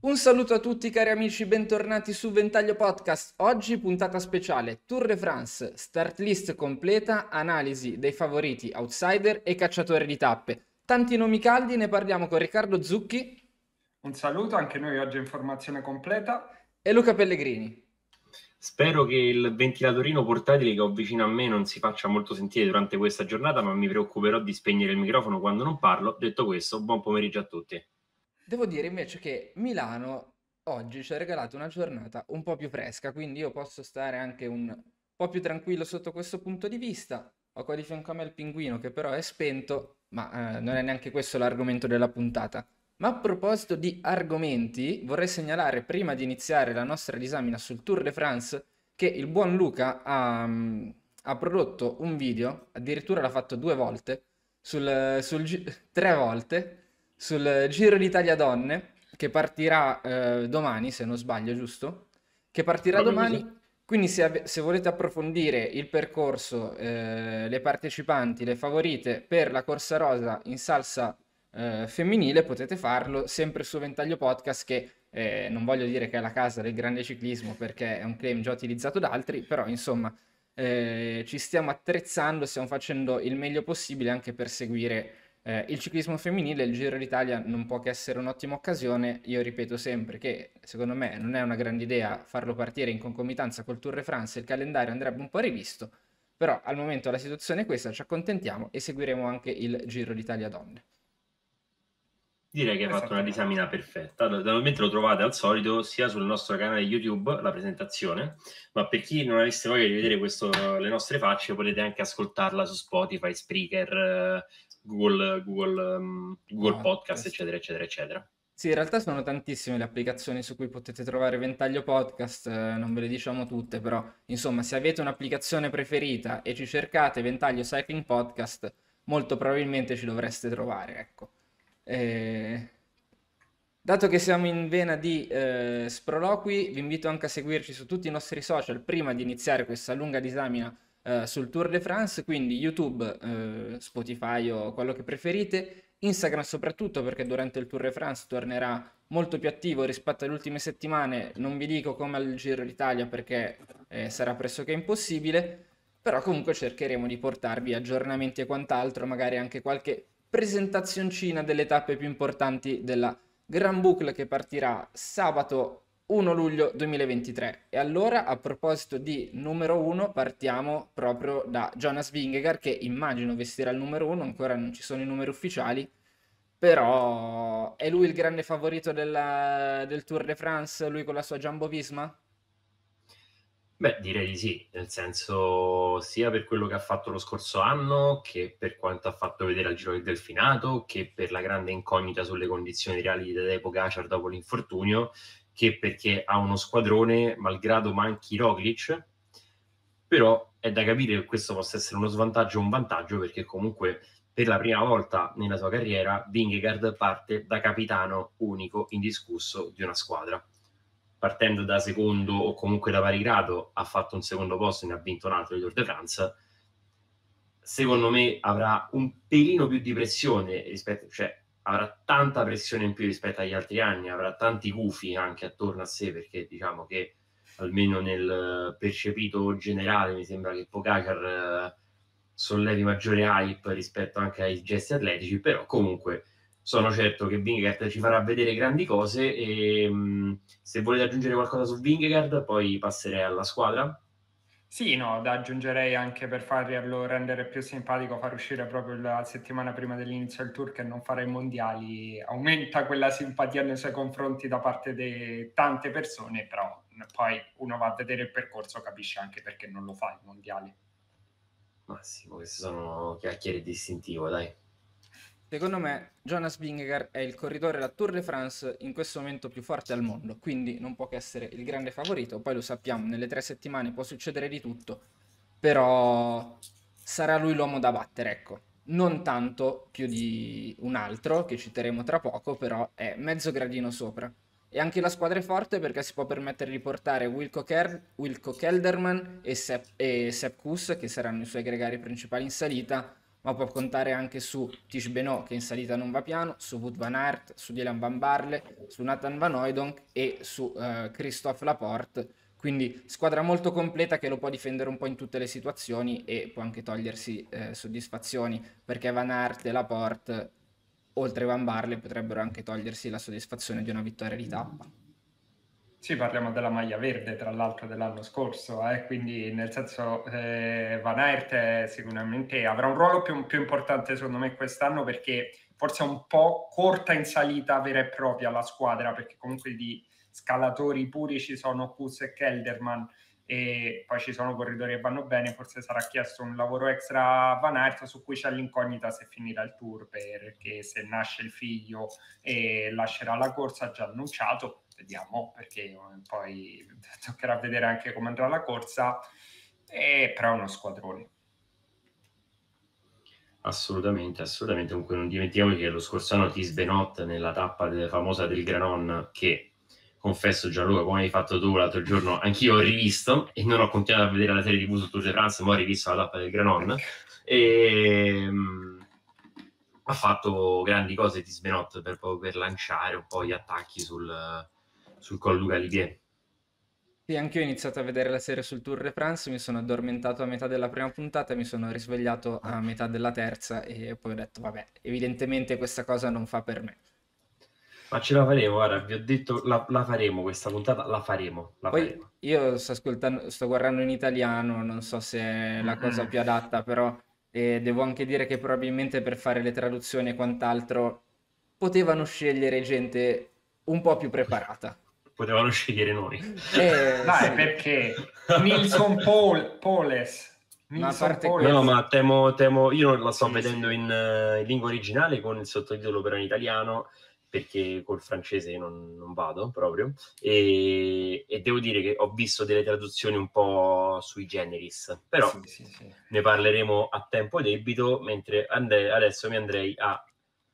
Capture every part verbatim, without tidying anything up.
Un saluto a tutti cari amici, bentornati su Ventaglio Podcast. Oggi puntata speciale Tour de France, start list completa, analisi dei favoriti outsider e cacciatori di tappe. Tanti nomi caldi, ne parliamo con Riccardo Zucchi Un saluto, anche noi oggi informazione completa. e Luca Pellegrini. Spero che il ventilatorino portatile che ho vicino a me non si faccia molto sentire durante questa giornata, ma mi preoccuperò di spegnere il microfono quando non parlo. Detto questo, buon pomeriggio a tutti. Devo dire invece che Milano oggi ci ha regalato una giornata un po' più fresca, quindi io posso stare anche un po' più tranquillo sotto questo punto di vista. Ho qua di fianco a me il pinguino che però è spento, ma eh, non è neanche questo l'argomento della puntata. Ma a proposito di argomenti, vorrei segnalare prima di iniziare la nostra disamina sul Tour de France che il buon Luca ha, mm, ha prodotto un video, addirittura l'ha fatto due volte, sul, sul gi- tre volte sul Giro d'Italia Donne, che partirà eh, domani, se non sbaglio, giusto? Che partirà Proprio domani, così. quindi se, ave- se volete approfondire il percorso, eh, le partecipanti, le favorite per la corsa rosa in salsa eh, femminile, potete farlo sempre su Ventaglio Podcast, che eh, non voglio dire che è la casa del grande ciclismo perché è un claim già utilizzato da altri, però insomma eh, ci stiamo attrezzando, stiamo facendo il meglio possibile anche per seguire eh, il ciclismo femminile. Il Giro d'Italia non può che essere un'ottima occasione. Io ripeto sempre che secondo me non è una grande idea farlo partire in concomitanza col Tour de France, il calendario andrebbe un po' rivisto, però al momento la situazione è questa, ci accontentiamo e seguiremo anche il Giro d'Italia donne. Direi che hai fatto una Esattamente. disamina perfetta. Naturalmente lo trovate al solito sia sul nostro canale YouTube, la presentazione, ma per chi non avesse voglia di vedere questo, le nostre facce, potete anche ascoltarla su Spotify, Spreaker, eh, Google, Google, um, Google Podcast, Podcast. eccetera, eccetera, eccetera. Sì, in realtà sono tantissime le applicazioni su cui potete trovare Ventaglio Podcast, eh, non ve le diciamo tutte, però insomma, se avete un'applicazione preferita e ci cercate Ventaglio Cycling Podcast, molto probabilmente ci dovreste trovare, ecco. Eh, Dato che siamo in vena di eh, sproloqui, vi invito anche a seguirci su tutti i nostri social prima di iniziare questa lunga disamina eh, sul Tour de France, quindi YouTube, eh, Spotify o quello che preferite, Instagram soprattutto perché durante il Tour de France tornerà molto più attivo rispetto alle ultime settimane, non vi dico come al Giro d'Italia perché eh, sarà pressoché impossibile, però comunque cercheremo di portarvi aggiornamenti e quant'altro, magari anche qualche presentazioncina delle tappe più importanti della Gran Boucle che partirà sabato primo luglio duemilaventitré. E allora, a proposito di numero uno, partiamo proprio da Jonas Vingegaard, che immagino vestirà il numero uno, ancora non ci sono i numeri ufficiali, però è lui il grande favorito della- del Tour de France, lui con la sua Jumbo Visma? Beh, direi di sì, nel senso sia per quello che ha fatto lo scorso anno, che per quanto ha fatto vedere al Giro del Delfinato, che per la grande incognita sulle condizioni reali di Tadej Pogacar dopo l'infortunio, che perché ha uno squadrone, malgrado manchi Roglic, però è da capire che questo possa essere uno svantaggio o un vantaggio, perché comunque per la prima volta nella sua carriera Vingegaard parte da capitano unico indiscusso di una squadra. Partendo da secondo o comunque da pari grado, ha fatto un secondo posto e ne ha vinto un altro di Tour de France. Secondo me avrà un pelino più di pressione rispetto, cioè avrà tanta pressione in più rispetto agli altri anni, avrà tanti gufi anche attorno a sé, perché diciamo che almeno nel percepito generale mi sembra che Pogacar eh, sollevi maggiore hype rispetto anche ai gesti atletici, però comunque sono certo che Vingegaard ci farà vedere grandi cose e mh, se volete aggiungere qualcosa su Vingegaard poi passerei alla squadra. Sì, no, da aggiungerei anche per farlo rendere più simpatico, far uscire proprio la settimana prima dell'inizio del tour che non fare i mondiali, aumenta quella simpatia nei suoi confronti da parte di tante persone, però poi uno va a vedere il percorso, capisce anche perché non lo fa i mondiali. Massimo, queste sono chiacchiere distintivo, dai. Secondo me Jonas Vingegaard è il corridore della Tour de France in questo momento più forte al mondo, quindi non può che essere il grande favorito. Poi lo sappiamo, nelle tre settimane può succedere di tutto, però sarà lui l'uomo da battere, ecco. Non tanto più di un altro, che citeremo tra poco, però è mezzo gradino sopra. E anche la squadra è forte perché si può permettere di portare Wilco, Ker- Wilco Kelderman e Sepp, e Sepp Kuss, che saranno i suoi gregari principali in salita, ma può contare anche su Tish Benoit, che in salita non va piano, su Wout van Aert, su Dylan Van Barle, su Nathan Van Hooijdonk e su uh, Christophe Laporte. Quindi squadra molto completa che lo può difendere un po' in tutte le situazioni e può anche togliersi eh, soddisfazioni, perché Van Aert e Laporte, oltre a Van Barle, potrebbero anche togliersi la soddisfazione di una vittoria di tappa. Sì, parliamo della maglia verde, tra l'altro, dell'anno scorso, eh? Quindi nel senso eh, Van Aert sicuramente avrà un ruolo più, più importante secondo me quest'anno, perché forse è un po' corta in salita vera e propria la squadra, perché comunque di scalatori puri ci sono Kuss e Kelderman e poi ci sono corridori che vanno bene, forse sarà chiesto un lavoro extra a Van Aert, su cui c'è l'incognita se finirà il Tour, perché se nasce il figlio e lascerà la corsa, già annunciato, vediamo, perché poi toccherà vedere anche come andrà la corsa, e, però è uno squadrone. Assolutamente, assolutamente. Comunque non dimentichiamo che lo scorso anno Tish Benoit nella tappa de- famosa del Granon, che confesso Gianluca, come hai fatto tu l'altro giorno, anch'io ho rivisto e non ho continuato a vedere la serie tivù su Tour de France, ma ho rivisto la tappa del Granon e um, ha fatto grandi cose Tish Benoit per, per lanciare un po' gli attacchi sul, sul Col du Galibier. Sì, anche io ho iniziato a vedere la serie sul Tour de France, mi sono addormentato a metà della prima puntata, mi sono risvegliato a metà della terza e poi ho detto, vabbè, evidentemente questa cosa non fa per me. Ma ce la faremo, guarda, vi ho detto, la, la faremo questa puntata, la faremo, la Poi faremo. io sto ascoltando, sto guardando in italiano, non so se è la cosa Mm-mm. più adatta, però eh, devo anche dire che probabilmente per fare le traduzioni e quant'altro potevano scegliere gente un po' più preparata. Potevano scegliere noi. Eh, Dai, sì. perché Nilsson Paul, Poles. Ma a Nilsson parte Poles. No, ma temo, temo io non la sto Sì, vedendo sì. in, eh, in lingua originale con il sottotitolo però in italiano, perché col francese non, non vado proprio, e, e devo dire che ho visto delle traduzioni un po' sui generis, però Sì, sì, sì. ne parleremo a tempo debito, mentre ande- adesso mi andrei a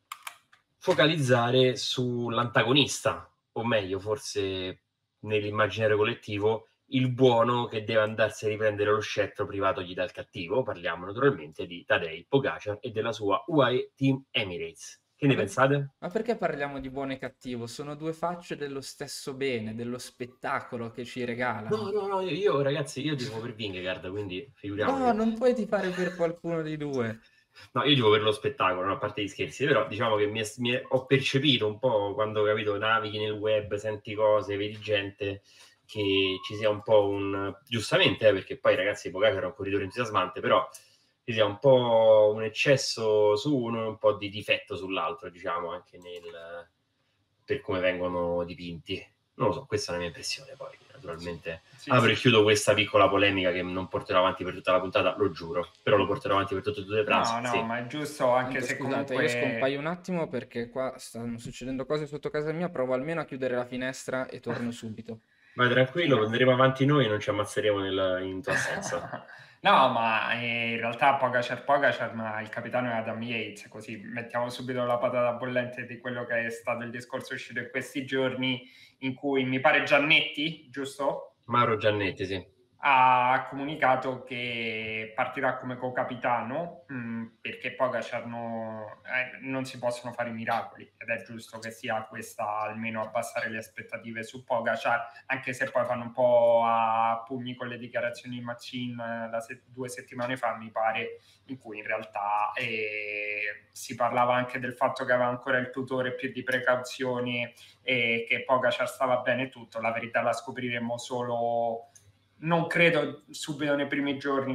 focalizzare sull'antagonista, o meglio, forse nell'immaginario collettivo, il buono che deve andarsi a riprendere lo scettro privatogli dal cattivo. Parliamo naturalmente di Tadej Pogacar e della sua U A E Team Emirates. Che Ma ne perché, pensate? ma perché parliamo di buono e cattivo? Sono due facce dello stesso bene, dello spettacolo che ci No, regalano. no, no, io, io, ragazzi, io tifo per Vingegaard, quindi No, figuriamoci. non puoi tifare per qualcuno dei due. No, io dico per lo spettacolo, no, a parte gli scherzi, però diciamo che mi è- mi è- ho percepito un po' quando, capito, navighi nel web, senti cose, vedi gente, che ci sia un po' un... giustamente, eh, perché poi ragazzi Pogacar era un corridore entusiasmante, però ci sia un po' un eccesso su uno e un po' di difetto sull'altro, diciamo, anche nel... per come vengono dipinti. Non lo so, questa è la mia impressione, poi naturalmente Sì, apro sì. e chiudo questa piccola polemica che non porterò avanti per tutta la puntata, lo giuro, però lo porterò avanti per tutto il pranzo. No, no, Sì. ma è giusto, anche Tanto se scusate, io comunque... scompaio un attimo perché qua stanno succedendo cose sotto casa mia, provo almeno a chiudere la finestra e torno subito. Vai tranquillo, No. andremo avanti noi e non ci ammazzeremo nel, in tua assenza. No, ma eh, in realtà Pogacar Pogacar, ma il capitano è Adam Yates, così mettiamo subito la patata bollente di quello che è stato il discorso uscito in questi giorni, in cui mi pare Giannetti, giusto? Mauro Giannetti, sì. Ha comunicato che partirà come co-capitano mh, perché Pogacar no, eh, non si possono fare i miracoli ed è giusto che sia questa, almeno abbassare le aspettative su Pogacar, anche se poi fanno un po' a pugni con le dichiarazioni di Machin eh, da se- due settimane fa, mi pare, in cui in realtà eh, si parlava anche del fatto che aveva ancora il tutore, più di precauzioni e che Pogacar stava bene e tutto. La verità la scopriremo solo, non credo subito nei primi giorni,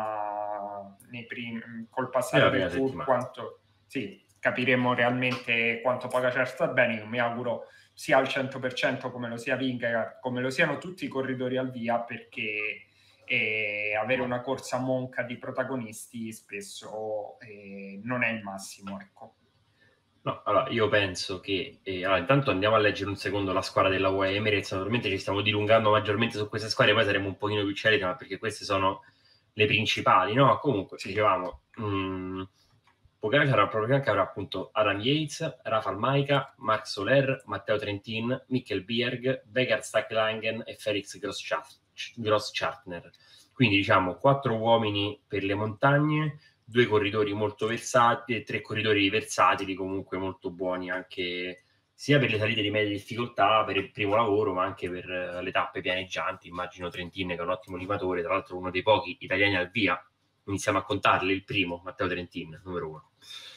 ma nei primi, col passare Nella del prima tour, settimana. quanto sì, capiremo realmente quanto Pogacar sta bene. Io mi auguro sia al cento per cento come lo sia Vingegaard, come lo siano tutti i corridori al via, perché eh, avere una corsa monca di protagonisti spesso eh, non è il massimo, ecco. No, allora io penso che eh, allora, intanto andiamo a leggere un secondo la squadra della U A E Emirates. Naturalmente ci stiamo dilungando maggiormente su queste squadre, poi saremo un pochino più celeri, ma perché queste sono le principali, no? Comunque, Sì. dicevamo, mh, Pogacar al proprio fianco avrà appunto Adam Yates, Rafał Majka, Marc Soler, Matteo Trentin, Mikkel Bjerg, Vegard Stacklangen e Felix Grosschartner. Quindi diciamo quattro uomini per le montagne, due corridori molto versatili, tre corridori versatili comunque molto buoni anche sia per le salite di media difficoltà, per il primo lavoro, ma anche per uh, le tappe pianeggianti. Immagino Trentin, che è un ottimo limatore, tra l'altro uno dei pochi italiani al via, iniziamo a contarli, il primo, Matteo Trentin, numero uno.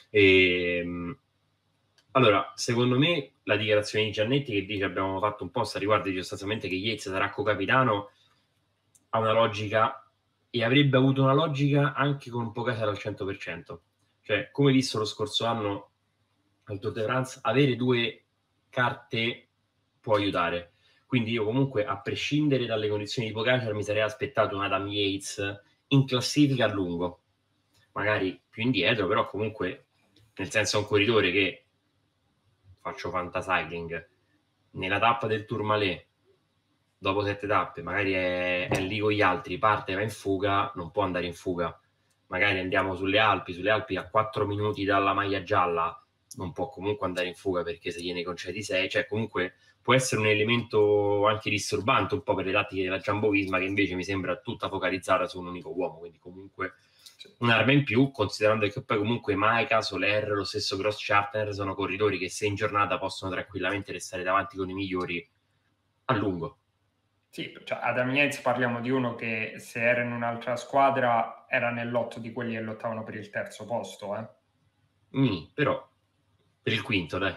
E, allora, secondo me la dichiarazione di Giannetti che dice abbiamo fatto un post a riguardo di sostanzialmente che Yates sarà co-capitano ha una logica, e avrebbe avuto una logica anche con un Pogacar al cento per cento. Cioè, come visto lo scorso anno al Tour de France, avere due carte può aiutare. Quindi io comunque, a prescindere dalle condizioni di Pogacar, mi sarei aspettato un Adam Yates in classifica a lungo, magari più indietro, però comunque, nel senso, un corridore che, faccio fantacycling, nella tappa del Tourmalet, dopo sette tappe, magari è, è lì con gli altri, parte, va in fuga, non può andare in fuga. Magari andiamo sulle Alpi, sulle Alpi a quattro minuti dalla maglia gialla, non può comunque andare in fuga perché se gliene concedi sei, cioè comunque può essere un elemento anche disturbante un po' per le tattiche della Jumbo-Visma, che invece mi sembra tutta focalizzata su un unico uomo, quindi comunque un'arma in più, considerando che poi comunque Maika, Soler, lo stesso Gross Chartner sono corridori che se in giornata possono tranquillamente restare davanti con i migliori a lungo. Sì, cioè Adam Yates parliamo di uno che se era in un'altra squadra era nell'otto di quelli che lottavano per il terzo posto, eh? Mm, però per il quinto, dai.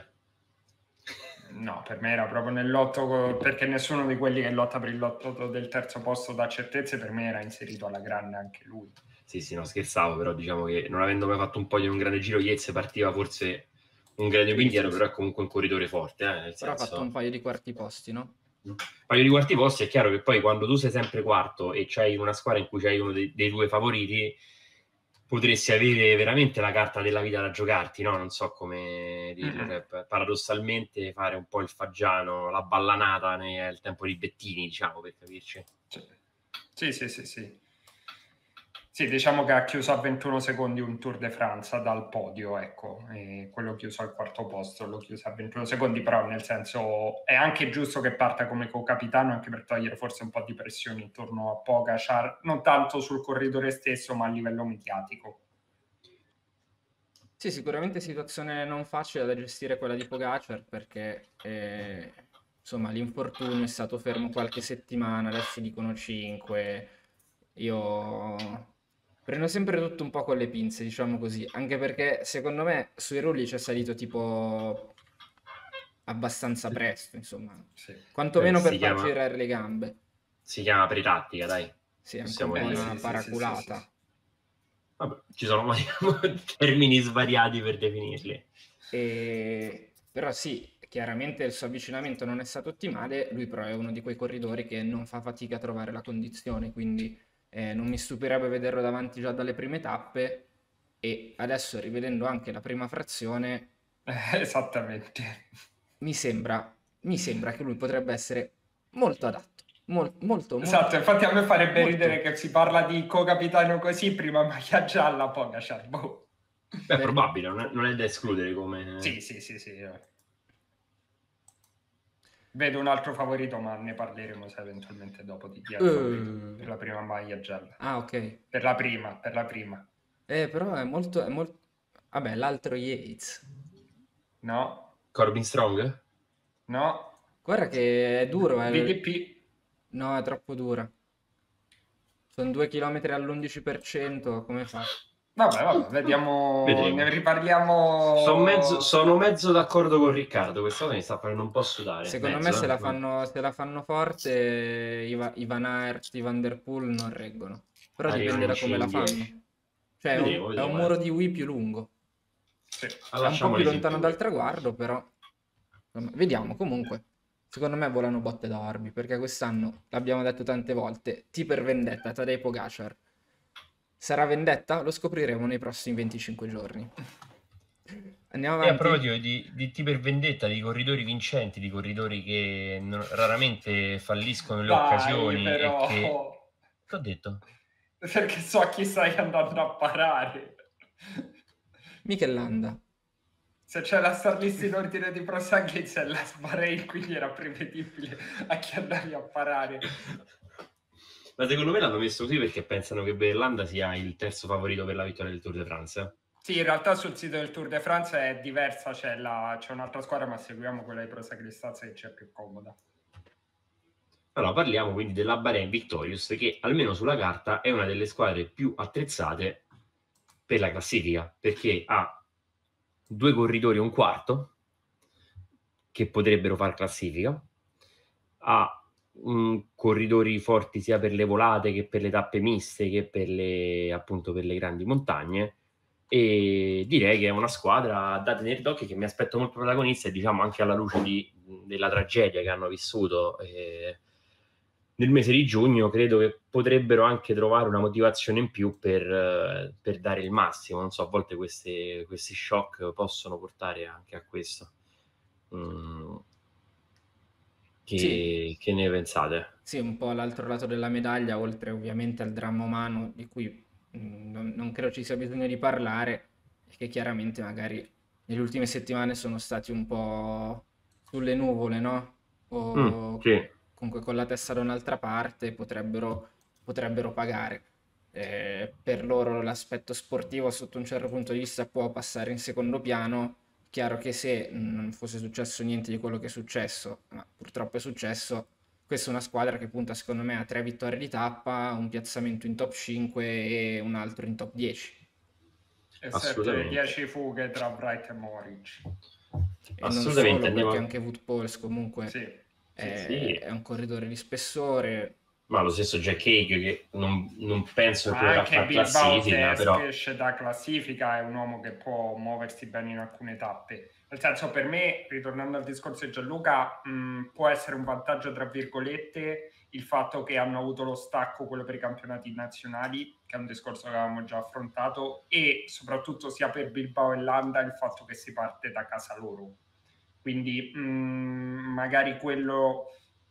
No, per me era proprio nell'otto, perché nessuno di quelli che lotta per il lotto del terzo posto dà certezze, per me era inserito alla grande anche lui. Sì, sì, no, scherzavo, però diciamo che non avendo mai fatto un podio in un grande giro, Yates partiva forse un grado più indietro, però è comunque un corridore forte. Eh, nel però senso... ha fatto un paio di quarti posti, no? Un paio di quarti posti, è chiaro che poi quando tu sei sempre quarto e c'hai una squadra in cui c'hai uno dei, dei due favoriti, potresti avere veramente la carta della vita da giocarti, no? Non so come dirlo, Mm-hmm. cioè, paradossalmente fare un po' il faggiano, la ballanata nel tempo di Bettini, diciamo, per capirci. Sì, sì, sì, sì. Sì, diciamo che ha chiuso a ventuno secondi un Tour de France dal podio, ecco, e quello chiuso al quarto posto, l'ho chiuso a ventuno secondi, però nel senso è anche giusto che parta come co-capitano, anche per togliere forse un po' di pressione intorno a Pogacar, non tanto sul corridore stesso, ma a livello mediatico. Sì, sicuramente situazione non facile da gestire quella di Pogacar, perché eh, insomma l'infortunio è stato fermo qualche settimana, adesso dicono cinque. Io prendo sempre tutto un po' con le pinze, diciamo così, anche perché secondo me sui rulli c'è salito tipo abbastanza presto, insomma, Sì. quantomeno Eh, per si far chiama- girare le gambe. Si chiama pretattica, dai. Sì, è anche Possiamo un po' dire. una Sì, sì, paraculata. sì, sì, sì. Vabbè, ci sono termini svariati per definirli. E... Però sì, chiaramente il suo avvicinamento non è stato ottimale, lui però è uno di quei corridori che non fa fatica a trovare la condizione, quindi eh, non mi stupirebbe vederlo davanti già dalle prime tappe, e adesso rivedendo anche la prima frazione Eh, esattamente. mi sembra, mi sembra che lui potrebbe essere molto adatto, mol- molto, molto, Esatto, infatti a me farebbe molto. ridere che si parla di co-capitano così, prima maglia gialla, Pogacar, boh. Beh, è Per- probabile, non è, non è da escludere come... Sì, sì, sì, sì. Vedo un altro favorito, ma ne parleremo se eventualmente dopo di chi è il favorito Uh. per la prima maglia gialla. Ah, ok. Per la prima, per la prima. Eh, però è molto, è molto... Vabbè, l'altro Yates. No, Corbin Strong? no. Guarda che è duro, è... V D P. No, è troppo dura. Sono due chilometri all'undici per cento, come fa? Vabbè, vabbè, vediamo, Vedremo. ne riparliamo. Sono mezzo, sono mezzo d'accordo con Riccardo, questa cosa mi sta facendo un po' sudare. Secondo mezzo, me se eh. la fanno, se la fanno forte, i, Va- i Van Aert, i Van der Poel non reggono. Però Arrivano dipende da in come la cinghie. fanno. Cioè è Vedremo, un, è vedremo, un eh. muro di Wii più lungo. Sì. È un po' Lasciamoli più lontano sicuri. dal traguardo, però insomma, vediamo comunque. Secondo me volano botte da Orbi, perché quest'anno, l'abbiamo detto tante volte, T per vendetta, Tadej Pogacar. Sarà vendetta? Lo scopriremo nei prossimi venticinque giorni. Andiamo E a avanti? proposito di, di T per vendetta, di corridori vincenti, di corridori che non- raramente falliscono le Dai, occasioni però. e che... Che ho detto? Perché so a chi stai andando a parare. Mikel Landa. Se c'è la star list in ordine di Pro Sanghezza e la Bahrain, quindi era prevedibile a chi andavi a parare. Ma secondo me l'hanno messo così perché pensano che Berlanda sia il terzo favorito per la vittoria del Tour de France. Sì, in realtà sul sito del Tour de France è diversa, c'è, la, c'è un'altra squadra, ma seguiamo quella di Pro Cycling che c'è più comoda. Allora, parliamo quindi della Bahrain Victorious, che almeno sulla carta è una delle squadre più attrezzate per la classifica, perché ha due corridori e un quarto che potrebbero far classifica, ha um, corridori forti sia per le volate che per le tappe miste che per le, appunto, per le grandi montagne, e direi che è una squadra da tenere d'occhio, che mi aspetto molto protagonista, e diciamo anche alla luce di, della tragedia che hanno vissuto eh, nel mese di giugno, credo che potrebbero anche trovare una motivazione in più per, eh, per dare il massimo. Non so, a volte queste, questi shock possono portare anche a questo. Mm. Che, Sì. che ne pensate? Sì, un po' l'altro lato della medaglia, oltre ovviamente al dramma umano di cui mh, non, non credo ci sia bisogno di parlare, e che chiaramente magari nelle ultime settimane sono stati un po' sulle nuvole, no? Mm, O sì, comunque con la testa da un'altra parte potrebbero, potrebbero pagare. Eh, per loro l'aspetto sportivo sotto un certo punto di vista può passare in secondo piano. Chiaro che se non fosse successo niente di quello che è successo, ma purtroppo è successo, questa è una squadra che punta secondo me a tre vittorie di tappa, un piazzamento in top cinque e un altro in top dieci. E sette assolutamente. dieci fughe tra Bright e Moric. E non Assolutamente, solo, andiamo perché a- anche Wout Poels comunque Sì. Sì, è, sì. è un corridore di spessore. Ma lo stesso Jack Hague, che non, non penso che Ma proverà a anche far Bilbao, classifica, se però esce da classifica, è un uomo che può muoversi bene in alcune tappe. Nel senso, per me, ritornando al discorso di Gianluca, mh, può essere un vantaggio, tra virgolette, il fatto che hanno avuto lo stacco, quello per i campionati nazionali, che è un discorso che avevamo già affrontato, e soprattutto sia per Bilbao e Landa il fatto che si parte da casa loro. Quindi mh, magari quello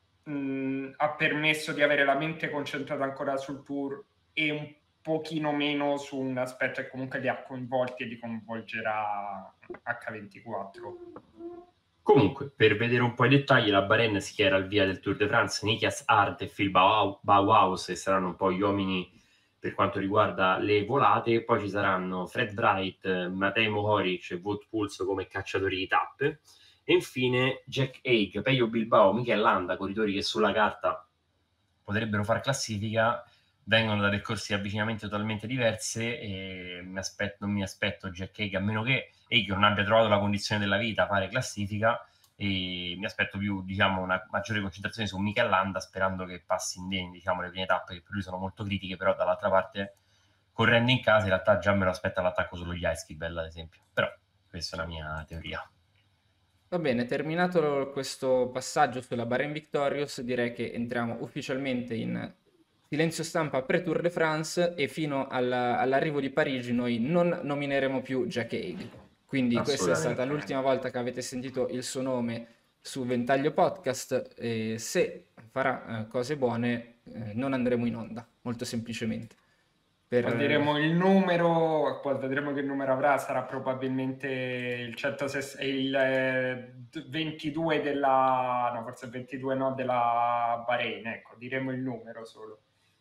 mh, ha permesso di avere la mente concentrata ancora sul tour e un pochino meno su un aspetto che comunque li ha coinvolti e li coinvolgerà acca ventiquattro. comunque, per vedere un po' i dettagli, la Bahrain si chiera al via del Tour de France, Nikias Art e Phil Bauhaus, Bauhaus, e saranno un po' gli uomini per quanto riguarda le volate. Poi ci saranno Fred Wright, Matej Mohoric e Wout Poels come cacciatori di tappe, e infine Jack Hague, Pello Bilbao, Mikel Landa, corridori che sulla carta potrebbero far classifica, vengono da percorsi di avvicinamento totalmente diverse, e mi aspetto, non mi aspetto Jack Hague, a meno che Hague non abbia trovato la condizione della vita a fare classifica, e mi aspetto più, diciamo, una maggiore concentrazione su Mikel Landa, sperando che passi indegni, diciamo, le prime tappe, che per lui sono molto critiche, però dall'altra parte, correndo in casa, in realtà già me lo aspetta l'attacco sullo Jaeskibel, ad esempio. Però questa è una mia teoria. Va bene, terminato questo passaggio sulla Bahrain Victorious, direi che entriamo ufficialmente in silenzio stampa pre-Tour de France, e fino alla- all'arrivo di Parigi noi non nomineremo più Jack Hague. Quindi questa è stata Assolutamente. l'ultima volta che avete sentito il suo nome su Ventaglio Podcast, e se farà eh, cose buone eh, non andremo in onda, molto semplicemente. Per, Poi diremo il numero, poi vedremo che numero avrà, sarà probabilmente il, centosessanta, il eh, ventidue della, no forse il ventidue no, della Bahrain, ecco, diremo il numero solo.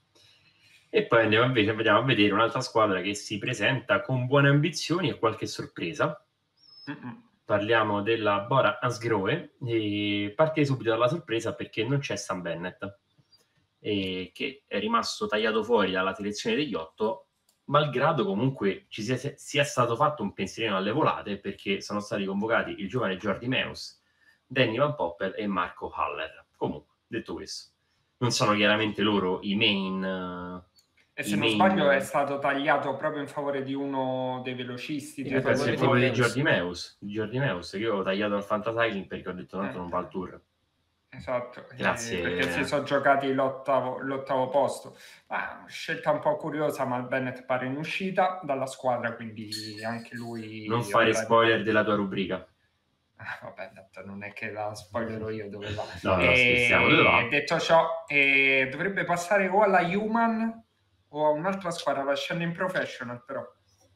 E poi andiamo invece, andiamo a vedere un'altra squadra che si presenta con buone ambizioni e qualche sorpresa. Mm-mm. Parliamo della Bora Hansgrohe, e partirei subito dalla sorpresa perché non c'è Sam Bennett, e che è rimasto tagliato fuori dalla selezione degli otto, malgrado comunque ci sia, sia stato fatto un pensierino alle volate, perché sono stati convocati il giovane Jordi Meus, Danny Van Poppel e Marco Haller. Comunque, detto questo, non sono chiaramente loro i main... E i se non main... sbaglio è stato tagliato proprio in favore di uno dei velocisti. In Eh, tipo penso favore che di proprio di Meus. Jordi Meus, di Jordi Meus, che io ho tagliato al Fantasycling perché ho detto tanto Eh. non va al tour. Esatto, Grazie. eh, perché si sono giocati l'ottavo, l'ottavo posto. Ah, scelta un po' curiosa, ma il Bennett pare in uscita dalla squadra, quindi anche lui... Non fare andrà in spoiler panchina. della tua rubrica. Ah, vabbè, detto, non è che la spoilerò io dove va. No, no, E scherziamo, dove va? detto ciò, eh, dovrebbe passare o alla Human o a un'altra squadra, la Shannon Professional, però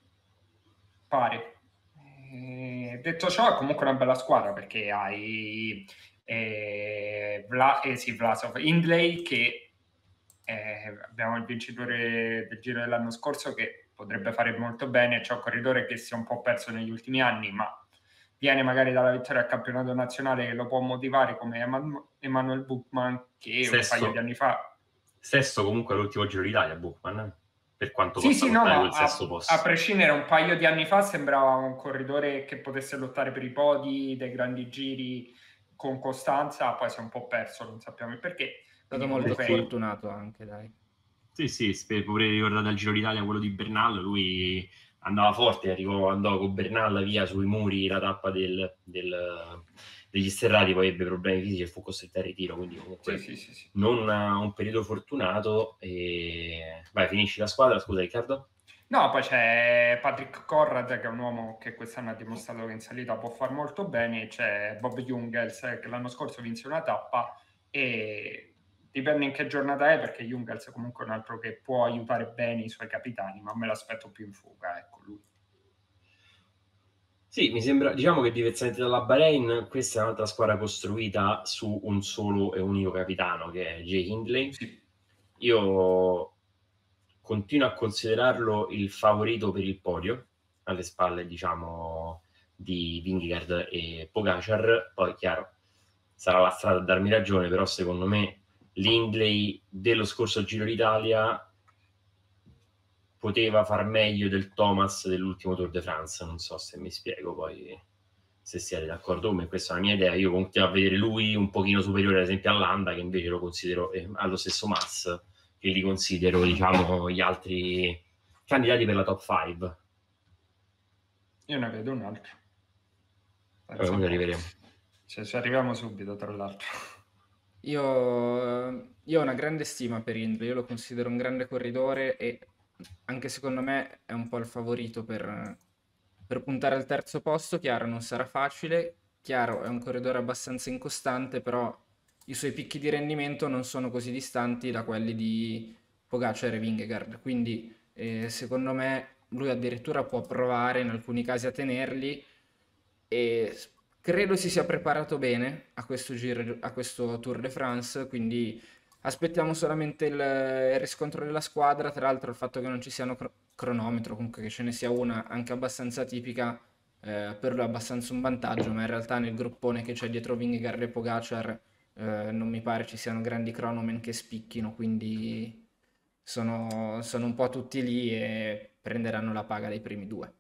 pare. Eh, detto ciò, è comunque una bella squadra, perché hai eh, Vla- eh, sì, Vlasov, Hindley, che eh, abbiamo il vincitore del Giro dell'anno scorso che potrebbe fare molto bene, c'è un corridore che si è un po' perso negli ultimi anni, ma viene magari dalla vittoria al campionato nazionale che lo può motivare, come Eman- Emanuel Buchmann, che Sesto, un paio di anni fa... Sesto comunque all'ultimo Giro d'Italia, Buchmann, per quanto Sì, possa sì, no, portare ma quel sesto a, posto. a prescindere, un paio di anni fa sembrava un corridore che potesse lottare per i podi, dei grandi giri con costanza, poi si è un po' perso, non sappiamo il perché. È stato Quindi molto comunque... fortunato anche, dai. Sì, sì, spe- pure ricordate al Giro d'Italia quello di Bernal, lui andava forte, arrivò, andò con Bernal via sui muri la tappa del, del, degli sterrati, poi ebbe problemi fisici e fu costretto al ritiro, quindi comunque Sì, sì, sì, sì. non una, un periodo fortunato. E... Vai, finisci la squadra, scusa Riccardo? No, poi c'è Patrick Conrad, che è un uomo che quest'anno ha dimostrato che in salita può far molto bene, c'è Bob Jungels, che l'anno scorso vinse una tappa, e dipende in che giornata è, perché Jungels comunque è un altro che può aiutare bene i suoi capitani, ma me l'aspetto più in fuga, ecco lui. Sì, mi sembra, diciamo che diversamente dalla Bahrain, questa è un'altra squadra costruita su un solo e unico capitano, che è Jay Hindley. Sì. Io continuo a considerarlo il favorito per il podio, alle spalle, diciamo, di Vingegaard e Pogacar. Poi, chiaro, sarà la strada a darmi ragione, però secondo me l'Hindley dello scorso Giro d'Italia poteva far meglio del Thomas dell'ultimo Tour de France. Non so se mi spiego, poi se siete d'accordo con me, questa è la mia idea. Io continuo a vedere lui un pochino superiore ad esempio a Landa, che invece lo considero eh, allo stesso Mas, che li considero, diciamo, gli altri candidati per la top cinque. Io ne vedo un altro. Allora, noi arriveremo. Cioè, ci arriviamo subito, tra l'altro. Io, io ho una grande stima per Hindley, io lo considero un grande corridore e anche secondo me è un po' il favorito per, per puntare al terzo posto. Chiaro, non sarà facile, chiaro, è un corridore abbastanza incostante, però i suoi picchi di rendimento non sono così distanti da quelli di Pogacar e Vingegaard, quindi eh, secondo me lui addirittura può provare in alcuni casi a tenerli e s- credo si sia preparato bene a questo giro, a questo Tour de France, quindi aspettiamo solamente il, il riscontro della squadra. Tra l'altro il fatto che non ci siano cro- cronometro, comunque che ce ne sia una anche abbastanza tipica, eh, per lui è abbastanza un vantaggio, ma in realtà nel gruppone che c'è dietro Vingegaard e Pogacar eh, non mi pare ci siano grandi cronomen che spicchino, quindi sono, sono un po' tutti lì e prenderanno la paga dei primi due.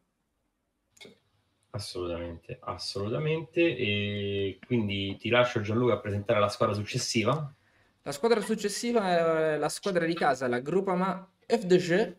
Assolutamente, assolutamente. E quindi ti lascio, Gianluca, a presentare la squadra successiva. La squadra successiva è la squadra di casa, la Groupama F D G,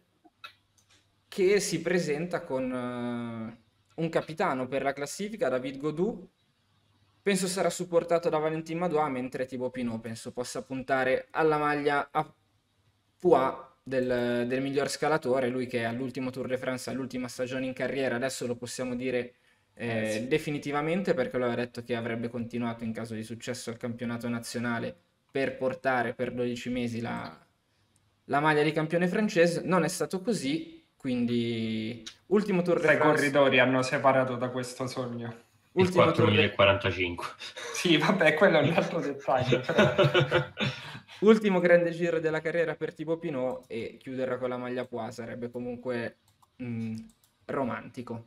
che si presenta con eh, un capitano per la classifica, David Gaudu. Penso sarà supportato da Valentin Madouas, mentre Thibaut Pinot penso possa puntare alla maglia a Poix del, del miglior scalatore, lui che all'ultimo Tour de France, all'ultima stagione in carriera, adesso lo possiamo dire eh, Eh, sì. definitivamente, perché lo aveva detto che avrebbe continuato in caso di successo al campionato nazionale per portare per dodici mesi la, la maglia di campione francese. Non è stato così, quindi ultimo Tour de Sei France. corridori hanno separato da questo sogno. Il Ultimo quattro Tour mila de... quarantacinque. Sì, vabbè, quello è un altro dettaglio. Però... Ultimo grande giro della carriera per Thibaut Pinot e chiuderla con la maglia Poix sarebbe comunque mh, romantico.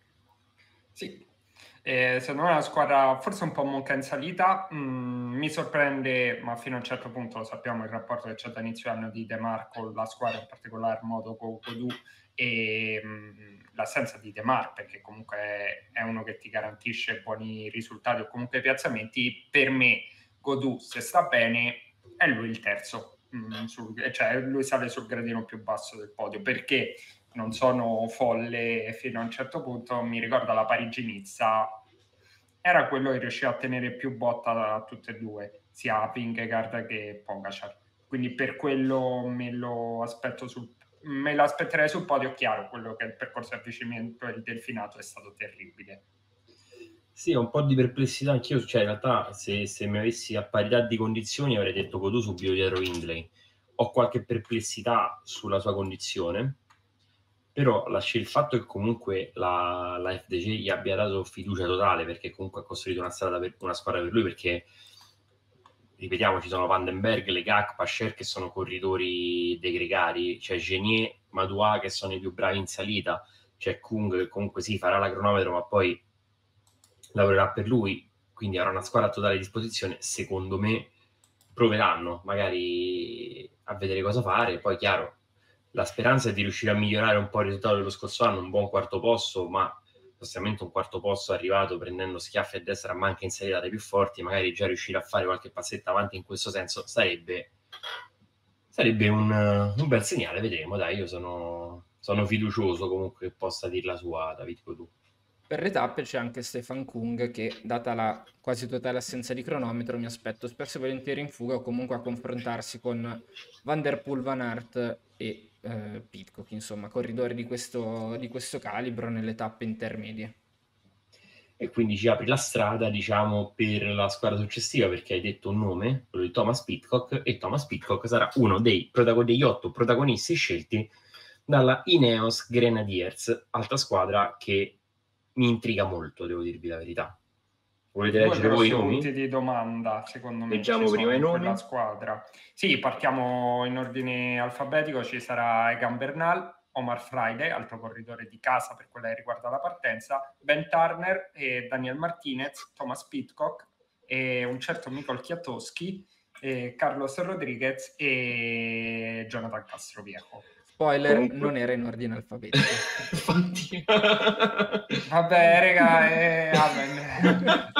Sì, eh, secondo me è una squadra forse un po' monca in salita. Mm, mi sorprende, ma fino a un certo punto lo sappiamo, il rapporto che c'è da inizio anno di De Marco, la squadra in particolar modo con Gaudu e mm, l'assenza di De Mar, perché comunque è, è uno che ti garantisce buoni risultati o comunque piazzamenti. Per me Gaudu, se sta bene, è lui il terzo, mm, sul, cioè lui sale sul gradino più basso del podio, perché non sono folle fino a un certo punto. Mi ricorda la Parigi-Nizza, era quello che riusciva a tenere più botta da tutte e due, sia Vingegaard che Pogacar, quindi per quello me lo aspetto sul, me lo aspetterei sul podio. Chiaro, quello che è il percorso di avvicinamento e il delfinato è stato terribile. Sì, ho un po' di perplessità anch'io, cioè in realtà se, se mi avessi a parità di condizioni avrei detto Gaudu subito dietro Hindley. Ho qualche perplessità sulla sua condizione, però lasci il fatto che comunque la, la F D J gli abbia dato fiducia totale, perché comunque ha costruito una, strada per, una squadra per lui, perché ripetiamo, ci sono Vandenberg, Legac, Pascher che sono corridori dei gregari, c'è Genier, Madouas che sono i più bravi in salita, c'è Kung che comunque sì farà la cronometro ma poi lavorerà per lui, quindi avrà una squadra a totale disposizione. Secondo me proveranno magari a vedere cosa fare, poi chiaro la speranza è di riuscire a migliorare un po' il risultato dello scorso anno, un buon quarto posto, ma sostanzialmente un quarto posto arrivato prendendo schiaffi a destra ma anche in salita dai più forti, magari già riuscire a fare qualche passetto avanti in questo senso sarebbe sarebbe un, un bel segnale, vedremo, dai, io sono, sono fiducioso comunque che possa dir la sua David Codu. Per le tappe c'è anche Stefan Kung che, data la quasi totale assenza di cronometro, mi aspetto spesso e volentieri in fuga o comunque a confrontarsi con Van der Poel, Van Aert e eh, Pidcock, insomma, corridori di questo, di questo calibro nelle tappe intermedie. E quindi ci apri la strada, diciamo, per la squadra successiva, perché hai detto un nome, quello di Thomas Pidcock, e Thomas Pidcock sarà uno dei protagon- degli otto protagonisti scelti dalla Ineos Grenadiers, altra squadra che mi intriga molto, devo dirvi la verità. Volete Due leggere voi i grossi nomi? punti di domanda, secondo me, Leggiamo ci prima sono i in nomi. quella squadra. Sì, partiamo in ordine alfabetico, ci sarà Egan Bernal, Omar Friday, altro corridore di casa per quella che riguarda la partenza, Ben Turner e Daniel Martinez, Thomas Pidcock e un certo Mikol Kwiatkowski, e Carlos Rodriguez e Jonathan Castroviejo. Spoiler, Comunque... non era in ordine alfabetico. Infatti. Vabbè, raga, eh, amen.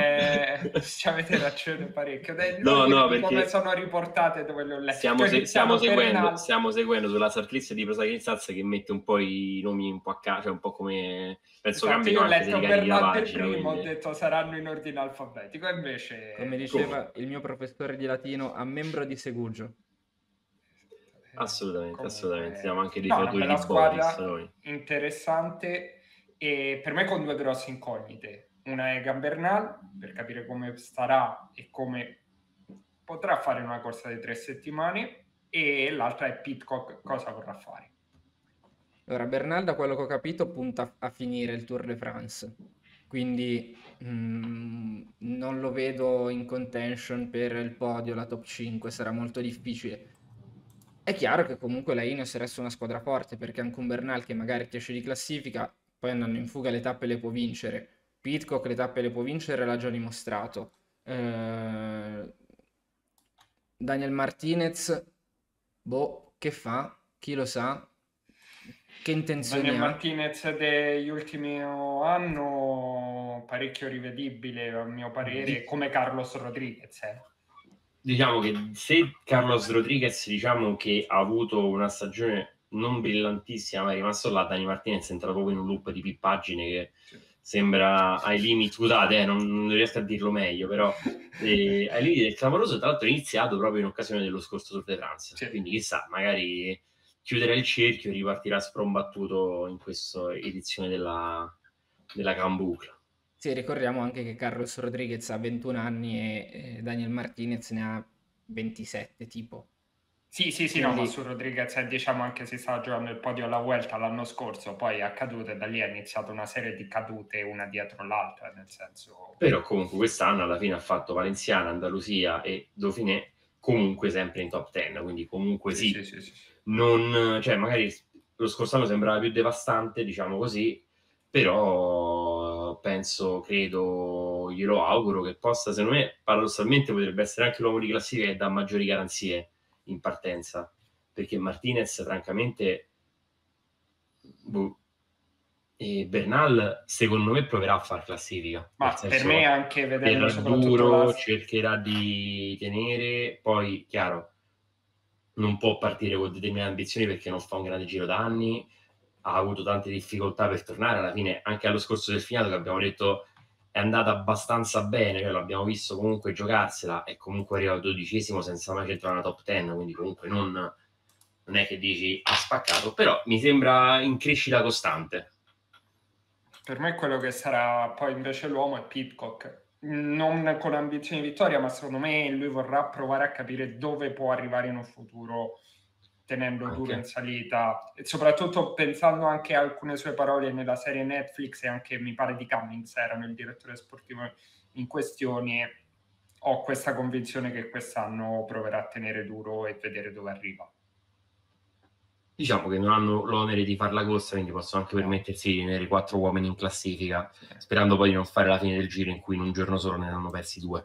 eh, ci avete ragione parecchio. Dai, No, no, perché come sono riportate dove le ho lette. stiamo, se- stiamo, seguendo, Bernal. stiamo seguendo sulla sartlist di Prosa Stats che mette un po' i nomi un po' a caso, cioè un po' come penso Esatto, cambino io ho anche se letto ricarichi la Bernal per pagina, primo, quindi... ho detto saranno in ordine alfabetico, e invece... Come diceva il mio professore di latino, a membro di Segugio. Assolutamente, Comunque, assolutamente, siamo anche dei no, una fautori bella di squadra, Boris noi. interessante, e per me con due grosse incognite. Una è Egan Bernal, per capire come starà e come potrà fare una corsa di tre settimane, e l'altra è Pidcock, cosa vorrà fare. Allora, Bernal, da quello che ho capito, punta a finire il Tour de France, quindi mm, non lo vedo in contention per il podio, la top cinque, sarà molto difficile. È chiaro che comunque la Ineos resta una squadra forte, perché anche un Bernal che magari ti esce di classifica, poi andando in fuga le tappe le può vincere. Pidcock le tappe le può vincere, l'ha già dimostrato. Eh, Daniel Martinez, boh, che fa? Chi lo sa? Che intenzioni Daniel ha? Martinez degli ultimi anni parecchio rivedibile, a mio parere, Di- come Carlos Rodriguez. Eh. Diciamo che se Carlos Rodriguez diciamo che ha avuto una stagione non brillantissima, ma è rimasto là, Dani Martinez è entrato proprio in un loop di pippagine che sembra ai limiti, scusate, eh, non, non riesco a dirlo meglio, però eh, ai limiti del clamoroso, tra l'altro è iniziato proprio in occasione dello scorso Tour de France, Sì. quindi chissà, magari chiuderà il cerchio e ripartirà sprombattuto in questa edizione della, della Cambucla. Sì, ricordiamo anche che Carlos Rodriguez ha ventuno anni e eh, Daniel Martinez ne ha ventisette, tipo. Sì, sì, sì, Quindi... no, ma su Rodriguez eh, diciamo anche si stava giocando il podio alla Vuelta l'anno scorso, poi è accaduto e da lì è iniziata una serie di cadute una dietro l'altra, nel senso... Però comunque quest'anno alla fine ha fatto Valenziana, Andalusia e Dauphiné comunque sempre in top dieci, quindi comunque sì, Sì, sì, sì, sì. non, cioè magari lo scorso anno sembrava più devastante, diciamo così, però penso, credo, glielo auguro che possa, secondo me paradossalmente potrebbe essere anche l'uomo di classifica che dà maggiori garanzie in partenza, perché Martinez francamente boh, e Bernal secondo me proverà a far classifica, Ma nel senso, per me anche vedendo per soprattutto duro la... cercherà di tenere, poi chiaro non può partire con determinate ambizioni perché non fa un grande giro d'anni, ha avuto tante difficoltà per tornare, alla fine anche allo scorso delfinato che abbiamo detto è andata abbastanza bene, cioè l'abbiamo visto comunque giocarsela, è comunque arrivato dodicesimo senza mai entrare nella top dieci, quindi comunque non, non è che dici ha spaccato, però mi sembra in crescita costante. Per me quello che sarà poi invece l'uomo è Pidcock, non con ambizioni di vittoria, ma secondo me lui vorrà provare a capire dove può arrivare in un futuro tenendo Anche. duro in salita, e soprattutto pensando anche a alcune sue parole nella serie Netflix, e anche mi pare di Cummings erano il direttore sportivo in questione, ho questa convinzione che quest'anno proverà a tenere duro e vedere dove arriva. Diciamo che non hanno l'onere di far la corsa, quindi possono anche permettersi di tenere quattro uomini in classifica, sperando poi di non fare la fine del giro in cui in un giorno solo ne hanno persi due.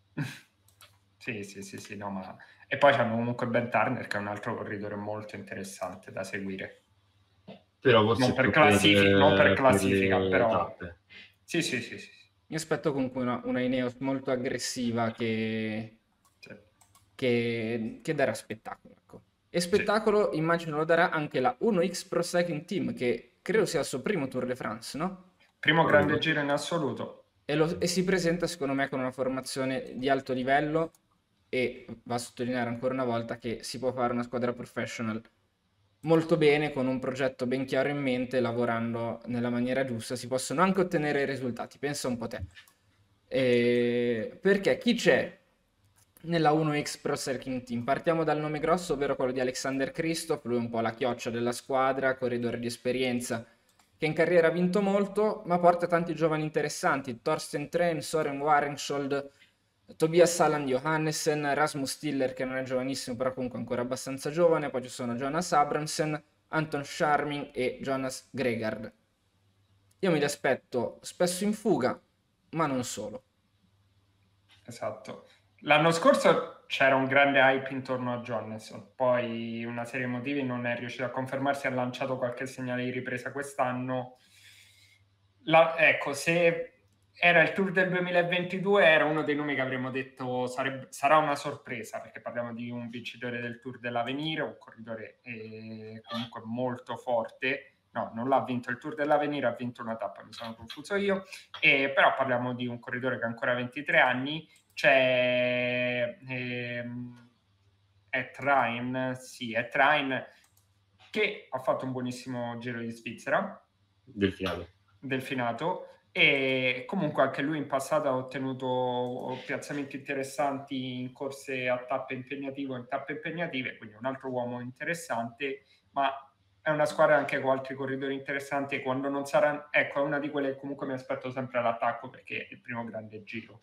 Sì, sì, sì, sì, no, ma... E poi c'hanno comunque Ben Turner, che è un altro corridore molto interessante da seguire. Però forse non per, più classifica, per, non per per classifica, le però... tappe. Sì, sì, sì, sì. Mi aspetto comunque una, una Ineos molto aggressiva che, Sì. che, che darà spettacolo. Ecco. E spettacolo sì. Immagino lo darà anche la uno X Pro Cycling Team, che credo sia il suo primo Tour de France, no? Primo grande oh. giro in assoluto. E, lo, e si presenta secondo me con una formazione di alto livello, e va a sottolineare ancora una volta che si può fare una squadra professional molto bene, con un progetto ben chiaro in mente, lavorando nella maniera giusta, si possono anche ottenere i risultati. Pensa un po' te. E... Perché chi c'è nella uno X Pro Cycling Team? Partiamo dal nome grosso, ovvero quello di Alexander Kristoff, lui è un po' la chioccia della squadra, corridore di esperienza, che in carriera ha vinto molto, ma porta tanti giovani interessanti: Thorsten Tren, Soren Warenschold, Tobias Saland Johannessen, Rasmus Stiller, che non è giovanissimo però comunque ancora abbastanza giovane, poi ci sono Jonas Abramsen, Anton Scharming e Jonas Gregard. Io me li aspetto spesso in fuga, ma non solo. Esatto. L'anno scorso c'era un grande hype intorno a Johannessen, poi una serie di motivi non è riuscito a confermarsi, ha lanciato qualche segnale di ripresa quest'anno. La, ecco, se era il Tour del duemilaventidue era uno dei nomi che avremmo detto sarebbe, sarà una sorpresa, perché parliamo di un vincitore del Tour dell'Avenire, un corridore eh, comunque molto forte. No, non l'ha vinto il Tour dell'Avenire, ha vinto una tappa, mi sono confuso io, eh, però parliamo di un corridore che ha ancora ventitré anni. C'è ehm, Etrain, sì, Etrain, che ha fatto un buonissimo Giro di Svizzera. Delfinato. Delfinato. E comunque anche lui in passato ha ottenuto piazzamenti interessanti in corse a tappe impegnative, in tappe impegnative, quindi un altro uomo interessante, ma è una squadra anche con altri corridori interessanti, e quando non sarà, ecco, è una di quelle che comunque mi aspetto sempre all'attacco, perché è il primo grande giro.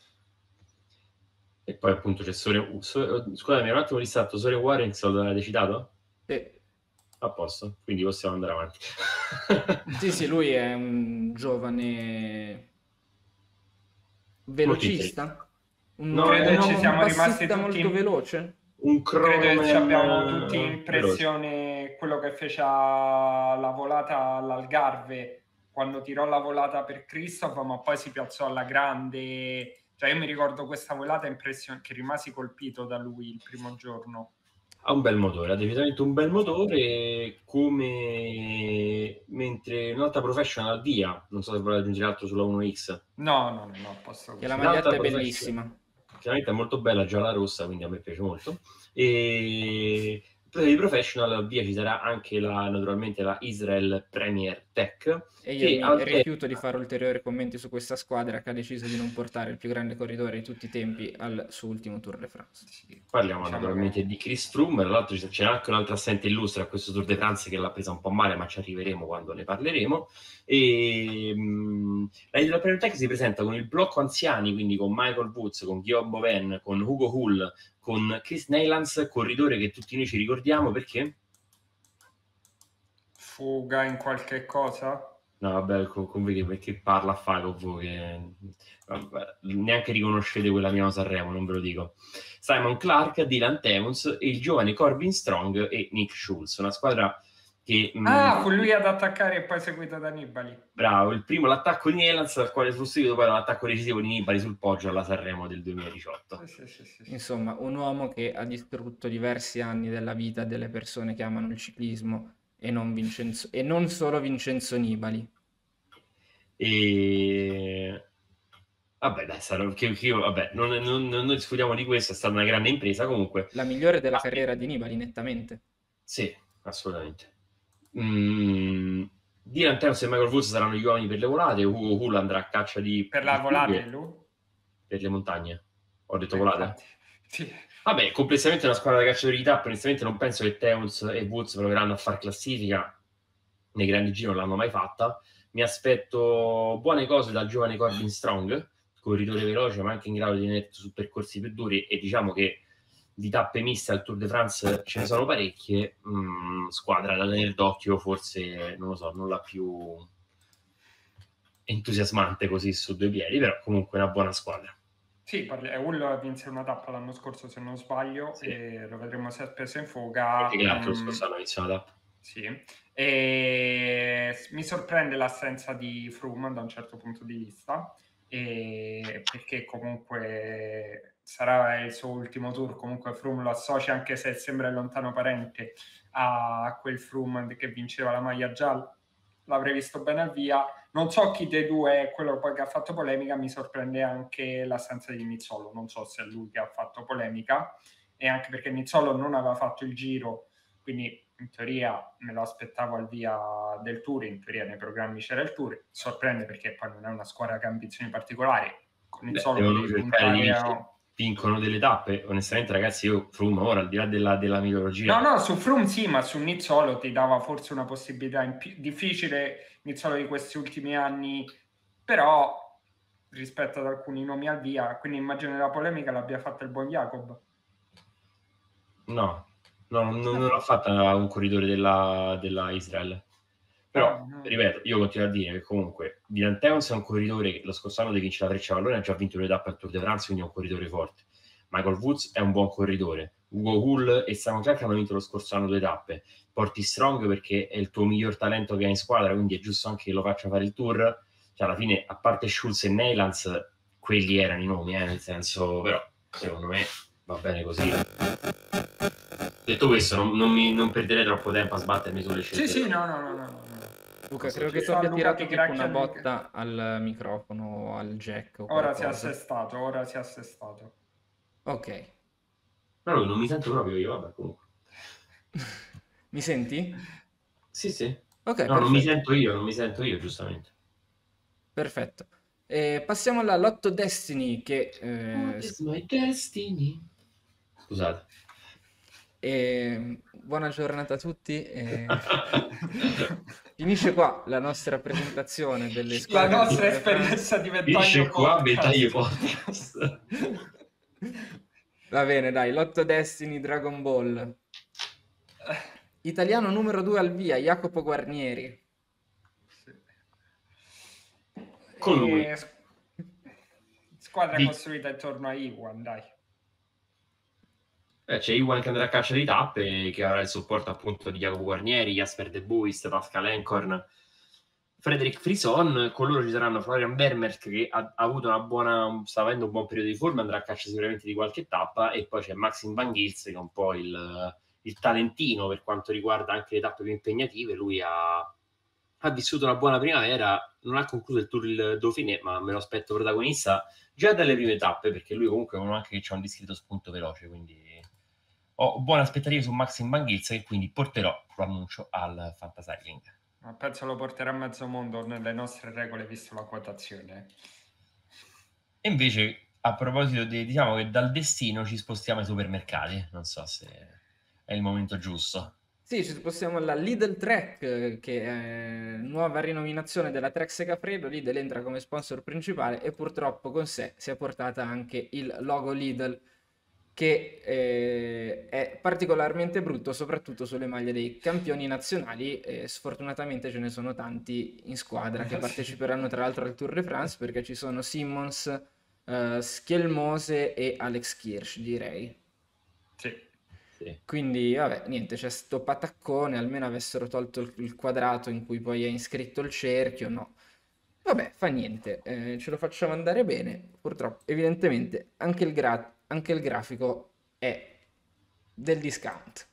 E poi appunto c'è Sore... Scusami, mi ero un attimo distratto, Sore Warens lo avete citato? Sì. A posto, quindi possiamo andare avanti. Sì, sì, lui è un giovane velocista. Un, no, credo un, ci un siamo rimasti tutti molto in... veloce. Un credo che ci abbiamo tutti veloce. impressione quello che fece la volata all'Algarve, quando tirò la volata per Kristoff, ma poi si piazzò alla grande. Cioè io mi ricordo questa volata impression- che rimasi colpito da lui il primo giorno. Ha un bel motore, ha decisamente un bel motore, come mentre un'altra professional via, non so se volete aggiungere altro sulla uno X. No, no, no, no, posso che la maglietta è bellissima. Chiaramente è molto bella, gialla rossa, quindi a me piace molto. E per i professional via ci sarà anche la, naturalmente la Israel Premier Tech. E io mi alter... rifiuto di fare ulteriori commenti su questa squadra che ha deciso di non portare il più grande corridore di tutti i tempi al suo ultimo Tour de France. Sì, parliamo diciamo naturalmente che... di Chris Froome, tra l'altro c'è anche un altro assente illustre a questo Tour de France che l'ha presa un po' male, ma ci arriveremo quando ne parleremo. E mh, la Israel Premier Tech si presenta con il blocco anziani, quindi con Michael Woods, con Guillaume Boven, con Hugo Hull, con Chris Neylands, corridore che tutti noi ci ricordiamo perché? Fuga in qualche cosa? No, vabbè, con, con che, perché parla a fare con voi che vabbè, neanche riconoscete quella mia Sanremo, non ve lo dico. Simon Clark, Dylan Teuns e il giovane Corbin Strong e Nick Schulz, una squadra che... Ah, mh, fu lui ad attaccare e poi seguito da Nibali. Bravo, il primo l'attacco di Neylands, al quale fu seguito poi l'attacco decisivo di Nibali sul poggio alla Sanremo del duemiladiciotto. Sì, sì, sì, sì. Insomma, un uomo che ha distrutto diversi anni della vita delle persone che amano il ciclismo, e non, Vincenzo, e non solo Vincenzo Nibali. E... Vabbè, dai, sarà, che, che io, vabbè, non, non, non noi discutiamo di questo, è stata una grande impresa comunque. La migliore della ah, carriera di Nibali, nettamente. Sì, assolutamente. Mm, Dylan Teuns e Michael Woods saranno gli uomini per le volate, Hugo Hull andrà a caccia di... Per la volata, lui? Per le montagne. Ho detto volate? Infatti, sì. Vabbè, complessivamente una squadra da cacciatori di tappe, onestamente non penso che Teuns e Woods proveranno a far classifica, nei grandi giri non l'hanno mai fatta. Mi aspetto buone cose dal giovane Corbin Strong, corridore veloce, ma anche in grado di tenere su percorsi più duri, e diciamo che di tappe miste al Tour de France ce ne sono parecchie. Mm, squadra da tenere d'occhio, forse, non lo so, non la più entusiasmante così su due piedi, però comunque una buona squadra. Sì, Hull vinse una tappa l'anno scorso, se non sbaglio, sì. E lo vedremo se è spesso in fuga. Perché l'altro um, scorso anno vinse una tappa. Sì, e mi sorprende l'assenza di Froome da un certo punto di vista, e perché comunque sarà il suo ultimo tour. Comunque Froome lo associa, anche se sembra il lontano parente, a quel Froome che vinceva la maglia gialla. L'avrei visto bene al via. Non so chi dei due è quello poi che ha fatto polemica. Mi sorprende anche l'assenza di Nizzolo, non so se è lui che ha fatto polemica, e anche perché Nizzolo non aveva fatto il Giro, quindi in teoria me lo aspettavo al via del Tour. In teoria nei programmi c'era il Tour. Sorprende perché poi non è una squadra che ha ambizioni particolari. Con Nizzolo vincono delle tappe. Onestamente, ragazzi, io Froome ora, al di là della, della mitologia, no no su Froome sì, ma su Nizzolo ti dava forse una possibilità in più. Difficile Nizzolo di questi ultimi anni, però rispetto ad alcuni nomi al via, quindi immagino la polemica l'abbia fatta il buon Jacob. No, no, non, non l'ha fatta un corridore della, della Israel. Però, no, no. ripeto, io continuo a dire che comunque Dylan Teuns è un corridore che lo scorso anno di vince la Treccia Vallone, ha già vinto le tappe al Tour de France, quindi è un corridore forte. Michael Woods è un buon corridore. Ugo Hull e Simon Clark hanno vinto lo scorso anno due tappe. Porti Strong perché è il tuo miglior talento che hai in squadra, quindi è giusto anche che lo faccia fare il Tour. Cioè, alla fine, a parte Schulz e Neylands, quelli erano i nomi, eh, nel senso, però, secondo me va bene così. Detto questo, non, non, mi, non perderei troppo tempo a sbattermi sulle scelte. Sì, sì, no, no, no, no, no. Luca, credo che tu abbia tirato tipo una botta al microfono, al jack o ora si è assestato, ora si è assestato. Ok. Però non mi sento proprio io, vabbè, comunque. Mi senti? Sì, sì. Ok, no, perfetto. non mi sento io, non mi sento io, giustamente. Perfetto. E passiamo alla Lotto Destiny che... Eh, What is my destiny? Scusate. E buona giornata a tutti. E... Finisce qua la nostra presentazione delle squadre. La nostra esperienza di ventaglio Finisce qua ventaglio podcast. Va bene, dai, Lotto Destiny Dragon Ball. Italiano numero due al via, Jacopo Guarnieri. Con lui. E... Squadra Di... costruita intorno a Iwan, dai. Eh, c'è Iwan che andrà a caccia di tappe, che avrà il supporto appunto di Jacopo Guarnieri, Jasper De Buist, Pascal Encorn, Frederic Frison. Con loro ci saranno Florian Vermerk, che ha, ha avuto una buona, sta avendo un buon periodo di forma, andrà a caccia sicuramente di qualche tappa, e poi c'è Maxim Van Gils, che è un po' il, il talentino per quanto riguarda anche le tappe più impegnative. Lui ha, ha vissuto una buona primavera, non ha concluso il Tour il Dauphiné, ma me lo aspetto protagonista già dalle prime tappe, perché lui comunque è uno anche che c'ha un discreto spunto veloce, quindi ho buone aspettative su Maxim Van Gils, e quindi porterò, lo annuncio, al Fantasyling. Ma penso lo porterà a mezzo mondo nelle nostre regole, visto la quotazione. E invece, a proposito di, diciamo che dal destino ci spostiamo ai supermercati, non so se è il momento giusto. Sì, ci spostiamo alla Lidl Trek, che è nuova rinominazione della Trek Segafredo. Lidl entra come sponsor principale e purtroppo con sé si è portata anche il logo Lidl, che eh, è particolarmente brutto soprattutto sulle maglie dei campioni nazionali. E sfortunatamente ce ne sono tanti in squadra che parteciperanno tra l'altro al Tour de France, perché ci sono Simmons, uh, Schielmose e Alex Kirsch, direi. Sì. Sì. Quindi vabbè, niente, c'è sto pataccone, almeno avessero tolto il, il quadrato in cui poi è iscritto il cerchio, no. Vabbè, fa niente, eh, ce lo facciamo andare bene. Purtroppo, evidentemente, anche il, gra- anche il grafico è del discount.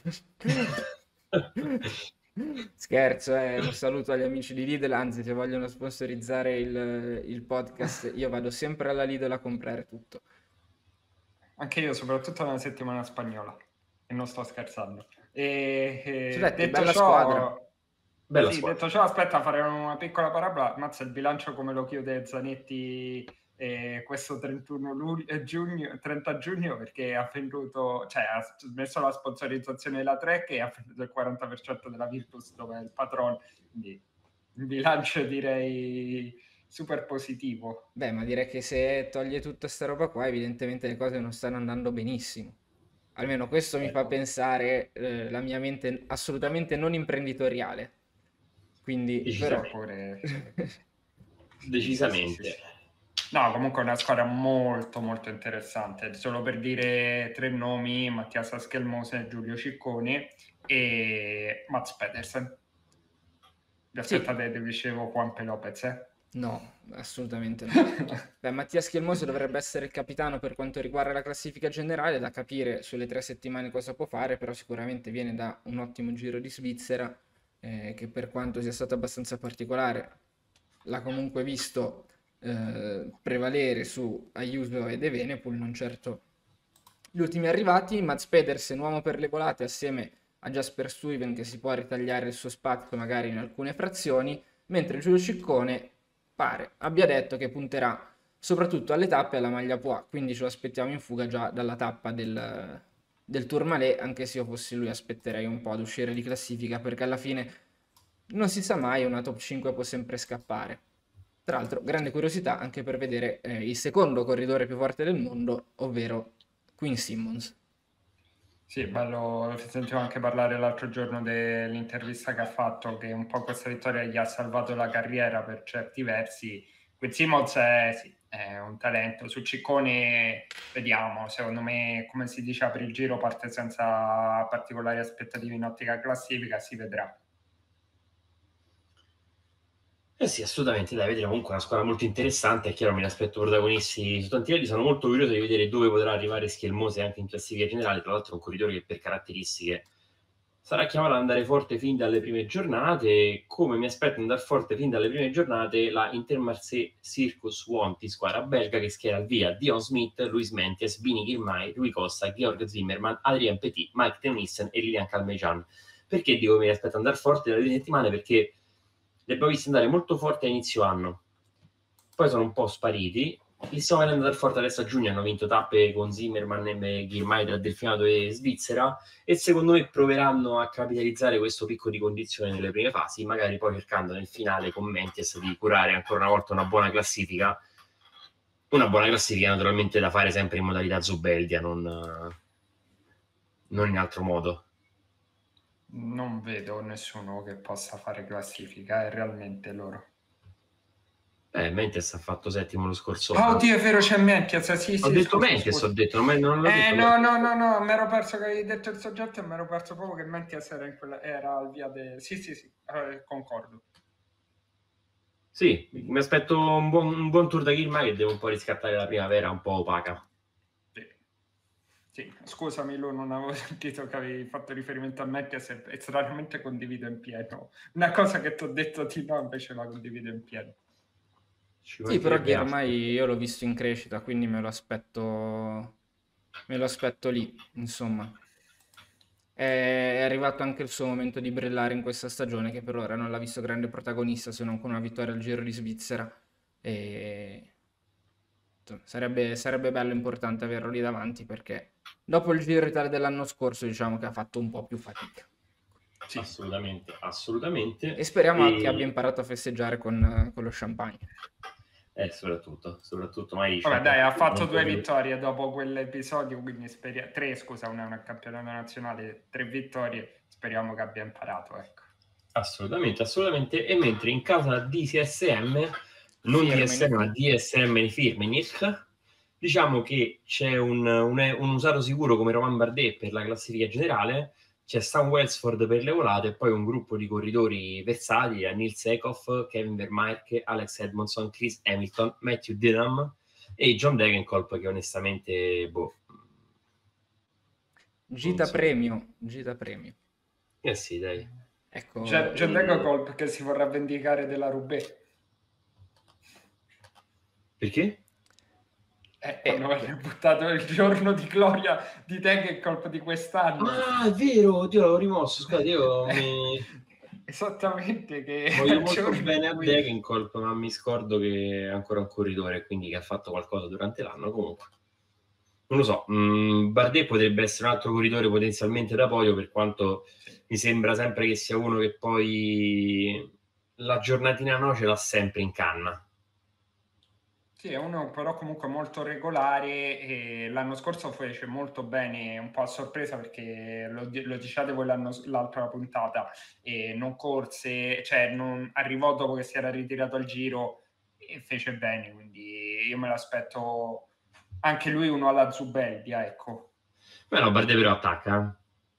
Scherzo, eh, un saluto agli amici di Lidl, anzi, se vogliono sponsorizzare il, il podcast, io vado sempre alla Lidl a comprare tutto. Anche io, soprattutto nella settimana spagnola, e non sto scherzando. E, e detto, detto bella ciò, squadra. Bella sì, squadra. detto ciò, aspetta, fare una piccola parabola. Mazza, il bilancio come lo chiude Zanetti eh, questo trentuno luglio, giugno, trenta giugno, perché ha venduto, cioè ha smesso la sponsorizzazione della Trek e ha venduto il quaranta per cento della Virtus, dove è il patron. Quindi il bilancio direi super positivo. Beh, ma direi che se toglie tutta sta roba qua, evidentemente le cose non stanno andando benissimo. Almeno questo mi fa Ecco. pensare eh, la mia mente assolutamente non imprenditoriale. Quindi, però... Decisamente. Pure... Decisamente. Sì, sì, sì. No, comunque è una squadra molto molto interessante. Solo per dire tre nomi: Mattias Askelmose, Giulio Ciccone e Mats Pedersen. Vi Sì. aspettate, vi dicevo, Juanpe Lopez, eh? No, assolutamente no. Beh, Mattia Schielmoso dovrebbe essere il capitano per quanto riguarda la classifica generale, da capire sulle tre settimane cosa può fare, però sicuramente viene da un ottimo Giro di Svizzera, eh, che per quanto sia stato abbastanza particolare, l'ha comunque visto eh, prevalere su Ayuso ed Evenepoel, non certo gli ultimi arrivati. Mats Pedersen, uomo per le volate, assieme a Jasper Stuyven, che si può ritagliare il suo spazio magari in alcune frazioni, mentre Giulio Ciccone pare abbia detto che punterà soprattutto alle tappe e alla maglia Poix, quindi ce lo aspettiamo in fuga già dalla tappa del, del Tourmalet, anche se io fossi lui aspetterei un po' ad uscire di classifica, perché alla fine non si sa mai, una top cinque può sempre scappare. Tra l'altro, grande curiosità anche per vedere eh, il secondo corridore più forte del mondo, ovvero Quinn Simmons. Sì, bello, sentivo anche parlare l'altro giorno dell'intervista che ha fatto, che un po' questa vittoria gli ha salvato la carriera per certi versi. Quinn Simmons è, sì, è un talento. Su Ciccone vediamo, secondo me, come si dice, per il Giro parte senza particolari aspettative in ottica classifica, si vedrà. Eh sì, assolutamente, dai, vedremo. Comunque una squadra molto interessante, è chiaro, me ne aspetto protagonisti su tanti livelli, sono molto curioso di vedere dove potrà arrivare Schielmose anche in classifica generale, tra l'altro è un corridore che per caratteristiche sarà chiamato ad andare forte fin dalle prime giornate, come mi aspetto andare forte fin dalle prime giornate la Intermarché Circus Wanty, squadra belga che schiera al via Dion Smith, Luis Mentiès, Bini Girmay, Rui Costa, Georg Zimmermann, Adrien Petit, Mike Teunissen e Lilian Calmejean. Perché dico che mi aspetto andare forte dalle prime settimane? Perché li abbiamo visti andare molto forti a inizio anno, poi sono un po' spariti, li stiamo vedendo andare forte adesso a giugno, hanno vinto tappe con Zimmermann e Girmay tra Delfinato e Svizzera, e secondo me proveranno a capitalizzare questo picco di condizione nelle prime fasi, magari poi cercando nel finale con Mentiès di curare ancora una volta una buona classifica, una buona classifica naturalmente da fare sempre in modalità Zubeldia, non, non in altro modo. Non vedo nessuno che possa fare classifica, è realmente loro. Eh, Mentiès ha fatto settimo lo scorso anno. anno. Oddio, è vero, c'è Mentiès, sì, sì. Ho detto Mentiès, ho detto, non, non l'ho eh, detto. No, no, no, no, mi ero perso che avevi detto il soggetto e mi ero perso proprio che Mentiès era, in quella, era al via de... Sì, sì, sì, eh, concordo. Sì, mi aspetto un buon, un buon tour da Girmay che devo un po' riscattare la primavera un po' opaca. Sì. Sì, scusami Lu, non avevo sentito che avevi fatto riferimento a Mentiès e, e stranamente condivido in pieno. Una cosa che ti ho detto di no invece la condivido in pieno. Sì, però Girmay io l'ho visto in crescita, quindi me lo aspetto me lo aspetto lì, insomma. È arrivato anche il suo momento di brillare in questa stagione, che per ora non l'ha visto grande protagonista se non con una vittoria al Giro di Svizzera, e sarebbe, sarebbe bello e importante averlo lì davanti, perché dopo il Giro d'Italia dell'anno scorso diciamo che ha fatto un po' più fatica. Sì. Assolutamente, assolutamente. E speriamo e... che abbia imparato a festeggiare con, con lo champagne. Eh, soprattutto, soprattutto mai Vabbè, dai, ha fatto due vittorie dopo quell'episodio, quindi speriamo, tre, scusa, una è un campionato nazionale, tre vittorie, speriamo che abbia imparato, ecco. Assolutamente, assolutamente. E mentre in casa di D S M, non D S M, ma D S M di Firmenich, diciamo che c'è un, un, un usato sicuro come Romain Bardet per la classifica generale, c'è Sam Welsford per le volate e poi un gruppo di corridori versatili, Nils Eekhoff, Kevin Vermaerke, Alex Edmondson, Chris Hamilton, Matthew Dillon e John Degenkolb, che onestamente boh, Gita premio, gita premio. Eh sì, dai. Ecco, John, John Degenkolb che si vorrà vendicare della Roubaix. Perché? Eh, quando eh, hanno buttato il giorno di gloria di Degenkolb di quest'anno. Ah, è vero, oddio, l'avevo rimosso, scusate, io mi... Esattamente, che voglio molto bene a Degenkolb, ma mi scordo che è ancora un corridore, quindi che ha fatto qualcosa durante l'anno. Comunque non lo so, mh, Bardet potrebbe essere un altro corridore potenzialmente da podio, per quanto mi sembra sempre che sia uno che poi la giornatina no ce l'ha sempre in canna. Sì, è uno però comunque molto regolare e l'anno scorso fece molto bene, un po' a sorpresa perché lo, lo dicevate voi l'altra puntata, e non corse, cioè non, arrivò dopo che si era ritirato al giro e fece bene, quindi io me l'aspetto anche lui uno alla Zubeldia, ecco. Beh, no, Bardet però attacca.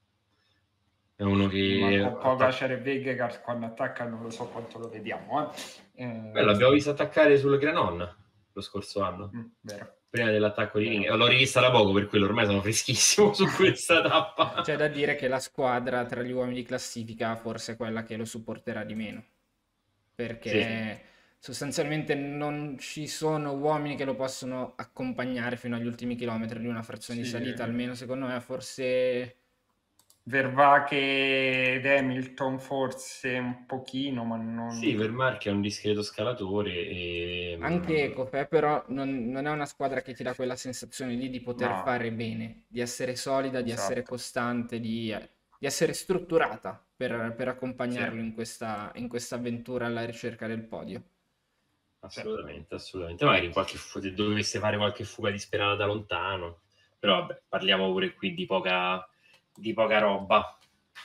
È uno che... Ma con poca Cere Vegegaard quando attacca non lo so quanto lo vediamo. Eh. Eh, Beh, l'abbiamo visto attaccare sul Granon lo scorso anno. Mm, vero. Prima dell'attacco di Ring. L'ho rivista da poco, per quello ormai sono freschissimo su questa tappa. C'è da dire che la squadra tra gli uomini di classifica forse è quella che lo supporterà di meno. Perché sì. sostanzialmente non ci sono uomini che lo possono accompagnare fino agli ultimi chilometri di una frazione sì, di salita, almeno secondo me forse... Vervaeke ed Hamilton forse un pochino, ma non... Sì, Vermarche è un discreto scalatore e... Anche Cofè però non, non è una squadra che ti dà quella sensazione lì di poter no. fare bene, di essere solida, di esatto. essere costante, di, di essere strutturata per, per accompagnarlo sì. in questa in questa avventura alla ricerca del podio. Assolutamente, assolutamente. Magari in qualche fu- dovesse fare qualche fuga disperata da lontano, però vabbè, parliamo pure qui di poca... di poca roba.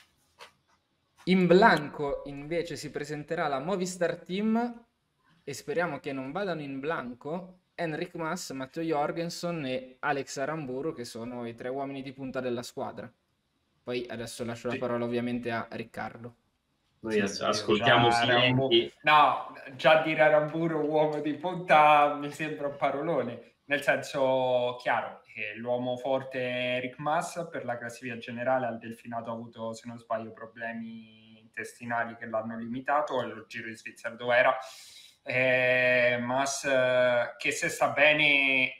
In blanco invece si presenterà la Movistar Team e speriamo che non vadano in blanco Enric Mas, Matteo Jorgensen e Alex Aramburu, che sono i tre uomini di punta della squadra. Poi adesso lascio sì. la parola ovviamente a Riccardo. Noi sì, ascoltiamo silenti. No, già dire Aramburu uomo di punta mi sembra un parolone. Nel senso, chiaro, che l'uomo forte è Enric Mas, per la classifica generale al Delfinato ha avuto, se non sbaglio, problemi intestinali che l'hanno limitato, al Giro di Svizzera dove era. Eh, Mas, che se sta bene,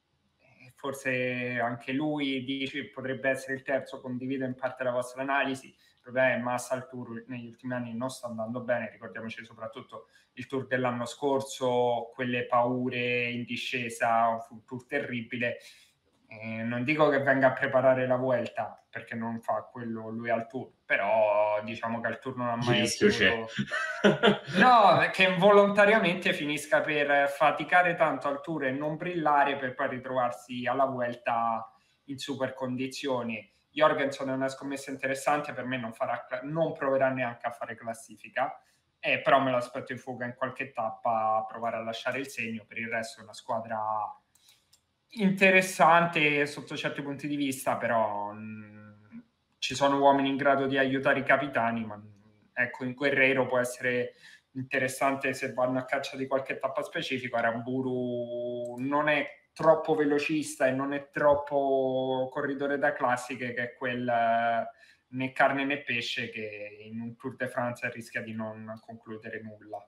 forse anche lui dice potrebbe essere il terzo, condivido in parte la vostra analisi. Il problema è Mas al Tour negli ultimi anni non sta andando bene, ricordiamoci soprattutto il Tour dell'anno scorso, quelle paure in discesa, fu un Tour terribile. Eh, non dico che venga a preparare la Vuelta perché non fa quello lui al Tour, però diciamo che al Tour non ha mai rischio c'è. No, che involontariamente finisca per faticare tanto al Tour e non brillare per poi ritrovarsi alla Vuelta in super condizioni. Jorgensen è una scommessa interessante, per me non, farà, non proverà neanche a fare classifica, eh, però me l'aspetto in fuga in qualche tappa a provare a lasciare il segno. Per il resto è una squadra interessante sotto certi punti di vista, però mh, ci sono uomini in grado di aiutare i capitani, ma ecco, in Guerrero può essere interessante se vanno a caccia di qualche tappa specifica. Aramburu non è troppo velocista e non è troppo corridore da classiche, che è quel né carne né pesce che in un Tour de France rischia di non concludere nulla.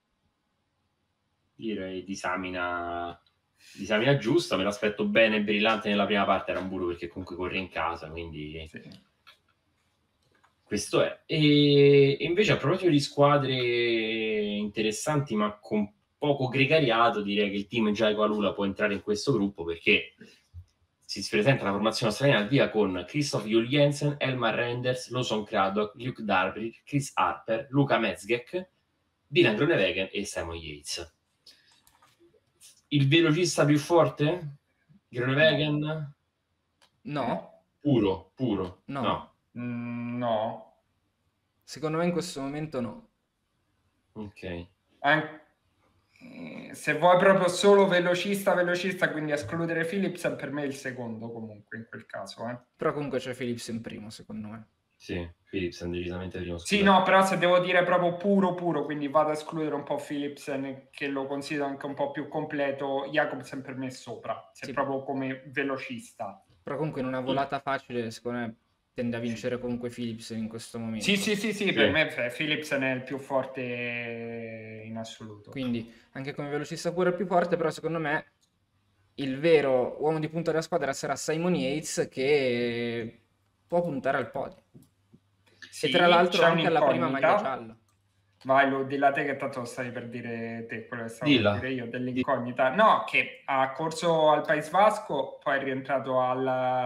Direi disamina disamina giusta, me l'aspetto bene e brillante nella prima parte Aramburu perché comunque corre in casa, quindi sì. Questo è. E invece a proposito di squadre interessanti ma con poco gregariato, direi che il team Jayco Alula può entrare in questo gruppo perché si presenta la formazione australiana al via con Christoph Juhl Jensen, Elmar Renders, Lawson Craddock, Luke Darby, Chris Harper, Luca Metzger, Dylan Groenewegen e Simon Yates. Il velocista più forte? Groenewegen? No. Puro, puro. No. No. Mm, no. Secondo me in questo momento no. Ok. An- se vuoi proprio solo velocista, velocista, quindi escludere Philipsen, per me è il secondo comunque in quel caso. Eh. Però comunque c'è Philipsen primo, secondo me. Sì, Philipsen decisamente primo. Sì, no, però se devo dire proprio puro puro, quindi vado a escludere un po' Philipsen, che lo considero anche un po' più completo, Jacobsen per me è sopra, se sì. proprio come velocista. Però comunque in una volata facile, secondo me, tende a vincere sì. comunque Philipsen in questo momento. Sì, sì, sì, sì, sì. Per me Philipsen è il più forte in assoluto. Quindi anche come velocista pure il più forte, però secondo me il vero uomo di punta della squadra sarà Simon Yates, che può puntare al podio. Sì, e tra l'altro anche alla prima maglia gialla. Vai, lo dilla te che tanto lo stavi per dire te, quello che stavo Dilla. per dire io, dell'incognita. No, che ha corso al País Vasco, poi è rientrato al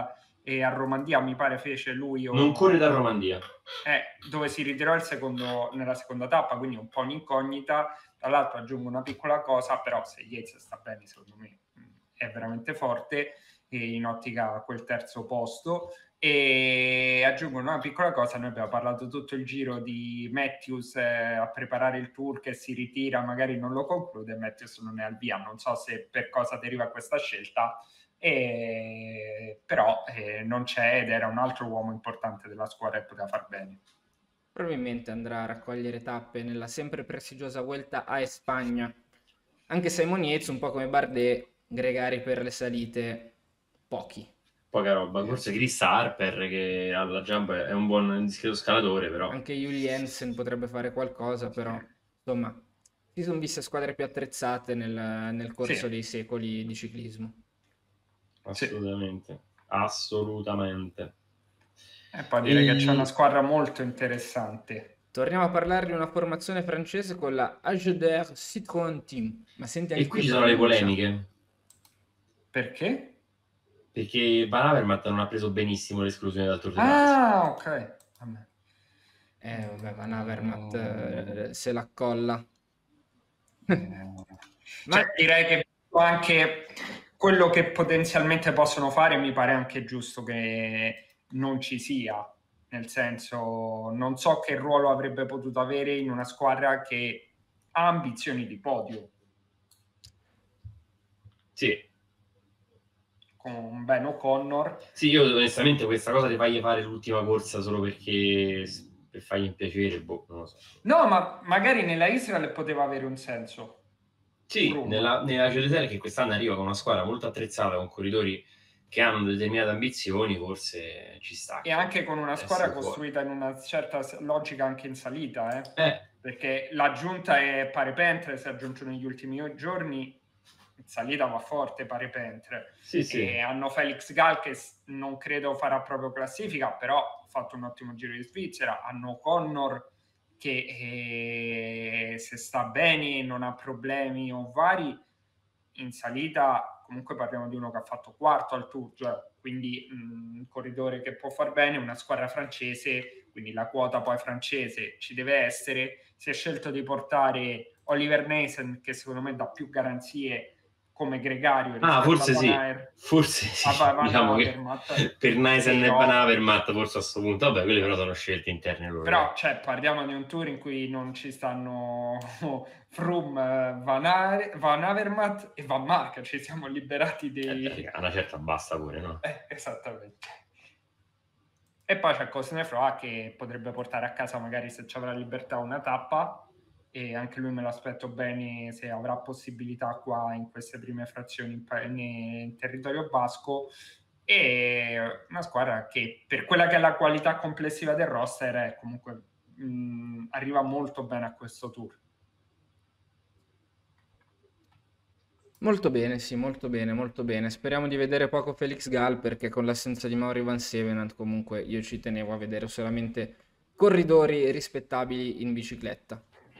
e a Romandia mi pare fece lui... O... Non corre da Romandia. Eh, dove si ritirò il secondo, nella seconda tappa, quindi un po' un'incognita. Tra l'altro aggiungo una piccola cosa, però se Yates sta bene, secondo me è veramente forte, e in ottica quel terzo posto. E aggiungo una piccola cosa, noi abbiamo parlato tutto il giro di Matthews eh, a preparare il tour che si ritira, magari non lo conclude, Matthews non è al via, non so se per cosa deriva questa scelta, e... però eh, non c'è ed era un altro uomo importante della squadra e poteva far bene. Probabilmente andrà a raccogliere tappe nella sempre prestigiosa Vuelta a Spagna, anche Simon Yates, un po' come Bardet, gregari per le salite pochi. Poca roba, forse Chris Harper che alla jump è un buon discreto scalatore, però anche Juli Jensen potrebbe fare qualcosa, però insomma si sono viste squadre più attrezzate nel, nel corso Sì. dei secoli di ciclismo. Assolutamente, sì. assolutamente. E poi direi E... che c'è una squadra molto interessante. Torniamo a parlare di una formazione francese con la Agder Citroën Team. Ma senti, anche e qui ci sono le polemiche. Perché? Perché Van Avermaet non ha preso benissimo l'esclusione dal Tour de France. Ah, ok. Vabbè. Eh, vabbè, Van Avermaet eh, se la colla. Ma... Cioè, direi che anche quello che potenzialmente possono fare mi pare anche giusto che non ci sia. Nel senso, non so che ruolo avrebbe potuto avere in una squadra che ha ambizioni di podio. Sì. Con Ben O'Connor. Sì, io onestamente questa cosa di fargli fare l'ultima corsa solo perché per fargli piacere, boh, non lo so. No, ma magari nella Israel poteva avere un senso. Sì, nella, nella G D R che quest'anno arriva con una squadra molto attrezzata, con corridori che hanno determinate ambizioni, forse ci sta. E anche con una squadra costruita fuori. In una certa logica anche in salita, eh? Eh. Perché l'aggiunta è Parepentre, si è aggiunto negli ultimi giorni, in salita va forte Parepentre. Sì, sì. E hanno Felix Gall che non credo farà proprio classifica, però ha fatto un ottimo giro di Svizzera. Hanno Connor che eh, se sta bene, non ha problemi o vari, in salita comunque parliamo di uno che ha fatto quarto al Tour, cioè, quindi mh, un corridore che può far bene, una squadra francese, quindi la quota poi francese ci deve essere. Si è scelto di portare Oliver Naesen, che secondo me dà più garanzie come gregario. Ah, forse sì, forse sì. Ah, diciamo che per Naesen e Van Avermaet forse a questo punto, vabbè, quelle però sono scelte interne loro. Però, cioè, parliamo di un tour in cui non ci stanno Froome, Van, Are, Van Avermaet e Van Mark, ci siamo liberati dei... Eh, a una certa basta pure, no? Eh, esattamente. E poi c'è Cosnefroy che potrebbe portare a casa magari, se ci avrà libertà, una tappa, e anche lui me lo aspetto bene se avrà possibilità qua in queste prime frazioni in, in territorio basco. E una squadra che per quella che è la qualità complessiva del roster è comunque mh, arriva molto bene a questo tour. Molto bene, sì, molto bene, molto bene. Speriamo di vedere poco Felix Gall, perché con l'assenza di Mauri Van Sevenant comunque io ci tenevo a vedere solamente corridori rispettabili in bicicletta.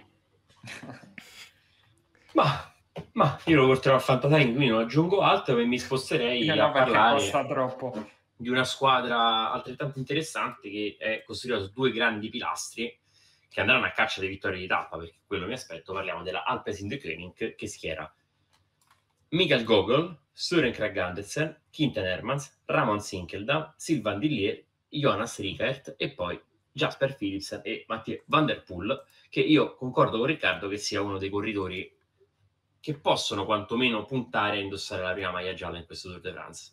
ma, ma io lo porterò a Fantasy, quindi non aggiungo altro e mi sposterei no, a parlare costa troppo. di una squadra altrettanto interessante che è costruita su due grandi pilastri che andranno a caccia di vittorie di tappa, perché quello mi aspetto. Parliamo della Alpecin-Deceuninck, che schiera Michael Gogol, Søren Kragh Andersen, Quinten Hermans, Ramon Sinkeldam, Sylvain Dillier, Jonas Riekert e poi Jasper Philipsen e Mathieu Van Der Poel, che io concordo con Riccardo che sia uno dei corridori che possono quantomeno puntare a indossare la prima maglia gialla in questo Tour de France.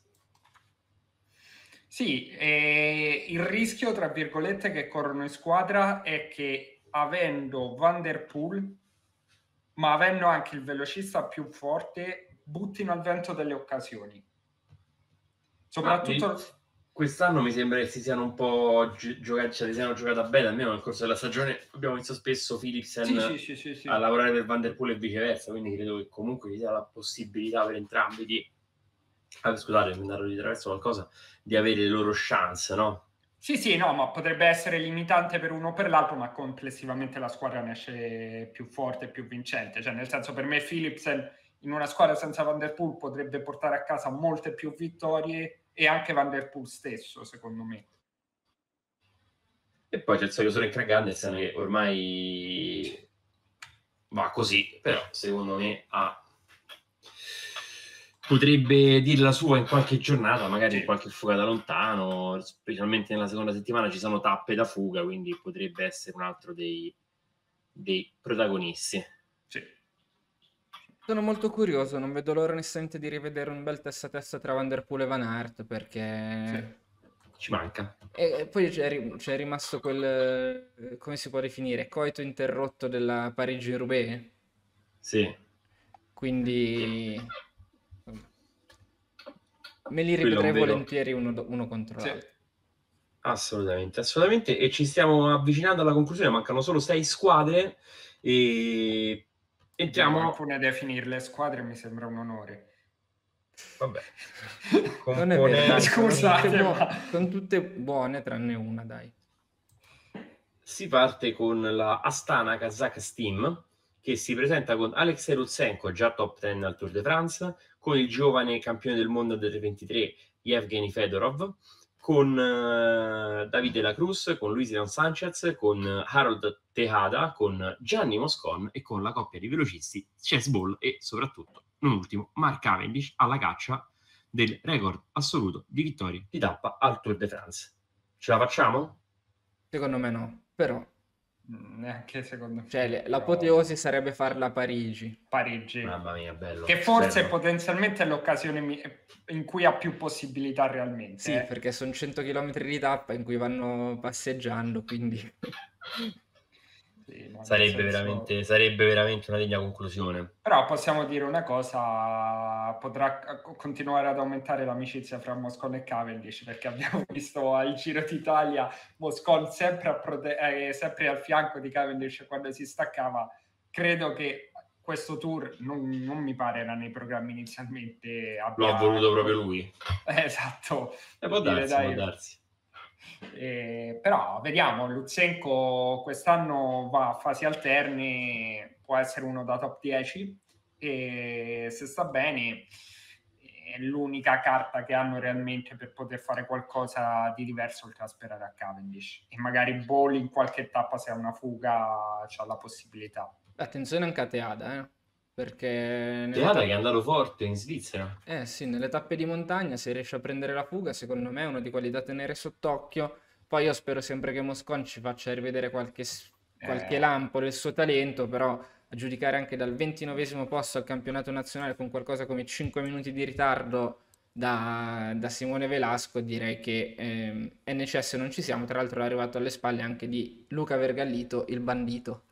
Sì, eh, il rischio, tra virgolette, che corrono in squadra è che avendo Van Der Poel, ma avendo anche il velocista più forte, buttino al vento delle occasioni. Soprattutto... Ah, quest'anno mi sembra che si siano un po' gi- giocati, cioè, si siano giocata bene, almeno nel corso della stagione abbiamo visto spesso Philipsen sì, sì, sì, sì, sì. a lavorare per Van Der Poel e viceversa, quindi credo che comunque ci sia la possibilità per entrambi di, ah, scusate, mi andrò di traverso qualcosa, di avere le loro chance, no? Sì, sì, no, ma potrebbe essere limitante per uno o per l'altro, ma complessivamente la squadra ne esce più forte e più vincente. Cioè, nel senso, per me Philipsen in una squadra senza Van Der Poel potrebbe portare a casa molte più vittorie e anche Van der Poel stesso, secondo me. E poi c'è il solito Søren Kragh Andersen che ormai va così, però secondo me ha... potrebbe dire la sua in qualche giornata, magari in qualche fuga da lontano, specialmente nella seconda settimana ci sono tappe da fuga, quindi potrebbe essere un altro dei, dei protagonisti. Sì. Sono molto curioso, non vedo l'ora onestamente di rivedere un bel testa a testa tra Van der Poel e Van Aert, perché... Sì. Ci manca. E poi c'è, ri- c'è rimasto quel, eh, come si può definire, coito interrotto della Parigi-Roubaix, Sì. quindi me li Quello è un rivedrei vero- volentieri uno, do- uno contro Sì. l'altro. Assolutamente, assolutamente. E ci stiamo avvicinando alla conclusione, mancano solo sei squadre e entriamo... Alcune definire le squadre mi sembra un onore. Vabbè. Non è Compone- vero, dai, sono Scusate, tutte, buo- ma- sono tutte buone tranne una, dai. Si parte con la Astana Kazakh Team che si presenta con Alexei Lutsenko, già top dieci al Tour de France, con il giovane campione del mondo del ventitré Yevgeny Fedorov, con uh, Davide La Cruz, con Luis Leon Sanchez, con Harold Tejada, con Gianni Moscon e con la coppia di velocisti Chase Ball e soprattutto, non ultimo, Mark Cavendish alla caccia del record assoluto di vittorie di tappa al Tour de France. Ce la facciamo? Secondo me no, però Neanche secondo me. cioè, le- l'apoteosi sarebbe farla a Parigi. Parigi. Mamma mia, bello. Che forse Bello. potenzialmente è l'occasione mi- in cui ha più possibilità realmente. Sì, eh. perché sono cento chilometri di tappa in cui vanno passeggiando, quindi Sì, no, nel Sarebbe, senso- veramente, sarebbe veramente una degna conclusione. Però possiamo dire una cosa, potrà c- continuare ad aumentare l'amicizia fra Moscon e Cavendish, perché abbiamo visto al Giro d'Italia Moscon sempre, a prote- eh, sempre al fianco di Cavendish quando si staccava. Credo che questo tour non, non mi pare era nei programmi inizialmente. Lo abbia- ha voluto proprio lui. Eh, esatto. Eh, può Per dire, darsi, dai, può darsi. eh, però vediamo, Lutsenko quest'anno va a fasi alterne, può essere uno da top dieci e se sta bene è l'unica carta che hanno realmente per poter fare qualcosa di diverso oltre a sperare a Cavendish, e magari Ball in qualche tappa, se ha una fuga, c'ha la possibilità. attenzione anche a Teada, eh, perché nelle Teada tappe- che è andato forte in Svizzera. eh sì, nelle tappe di montagna, se riesce a prendere la fuga, secondo me è uno di quelli da tenere sott'occhio. Poi io spero sempre che Moscon ci faccia rivedere qualche, s- qualche Eh. lampo del suo talento, però a giudicare anche dal ventinovesimo posto al campionato nazionale con qualcosa come cinque minuti di ritardo da, da Simone Velasco, direi che ehm, N C S non ci siamo. Tra l'altro è arrivato alle spalle anche di Luca Vergallito, il bandito.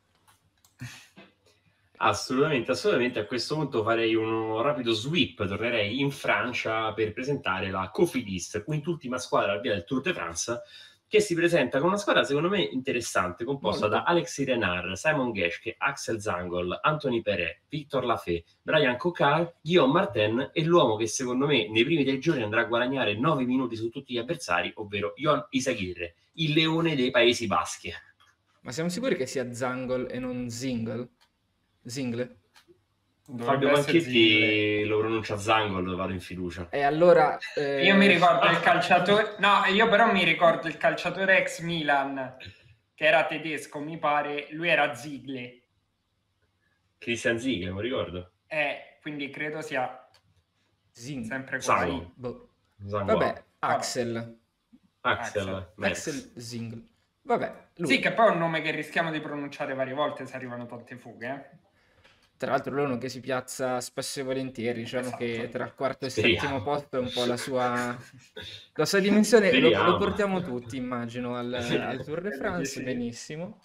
Assolutamente, assolutamente. A questo punto farei un rapido sweep, tornerei in Francia per presentare la Cofidis, quintultima squadra al via del Tour de France, che si presenta con una squadra secondo me interessante, composta Molto. da Alexis Renard, Simon Geschke, Axel Zangol, Anthony Perret, Victor Lafay, Brian Cocard, Guillaume Martin e l'uomo che secondo me nei primi tre giorni andrà a guadagnare nove minuti su tutti gli avversari, ovvero Jon Izagirre, il leone dei Paesi Baschi. Ma siamo sicuri che sia Zangol e non Zingle? Zingle? Dovrebbe Fabio essere Zingle. Manchetti lo pronuncia Zangol, vado in fiducia. E allora... eh, Io mi ricordo il calciatore, no, io però mi ricordo il calciatore ex Milan che era tedesco, mi pare, lui era Zigle, Christian Ziegler, mi ricordo. eh, quindi credo sia Zing. sempre Zangol. così. Boh. Zangol. Vabbè, Axel. Axel, Axel. Merckx. Axel Zingle. Vabbè, lui. Sì, che poi è un nome che rischiamo di pronunciare varie volte se arrivano tante fughe, eh. Tra l'altro lui è uno che si piazza spesso e volentieri, diciamo Esatto. che tra il quarto e il Speriamo. settimo posto è un po' la sua, la sua dimensione, lo, Speriamo. lo portiamo tutti, immagino, al, al Tour de Credo France, di sì. benissimo.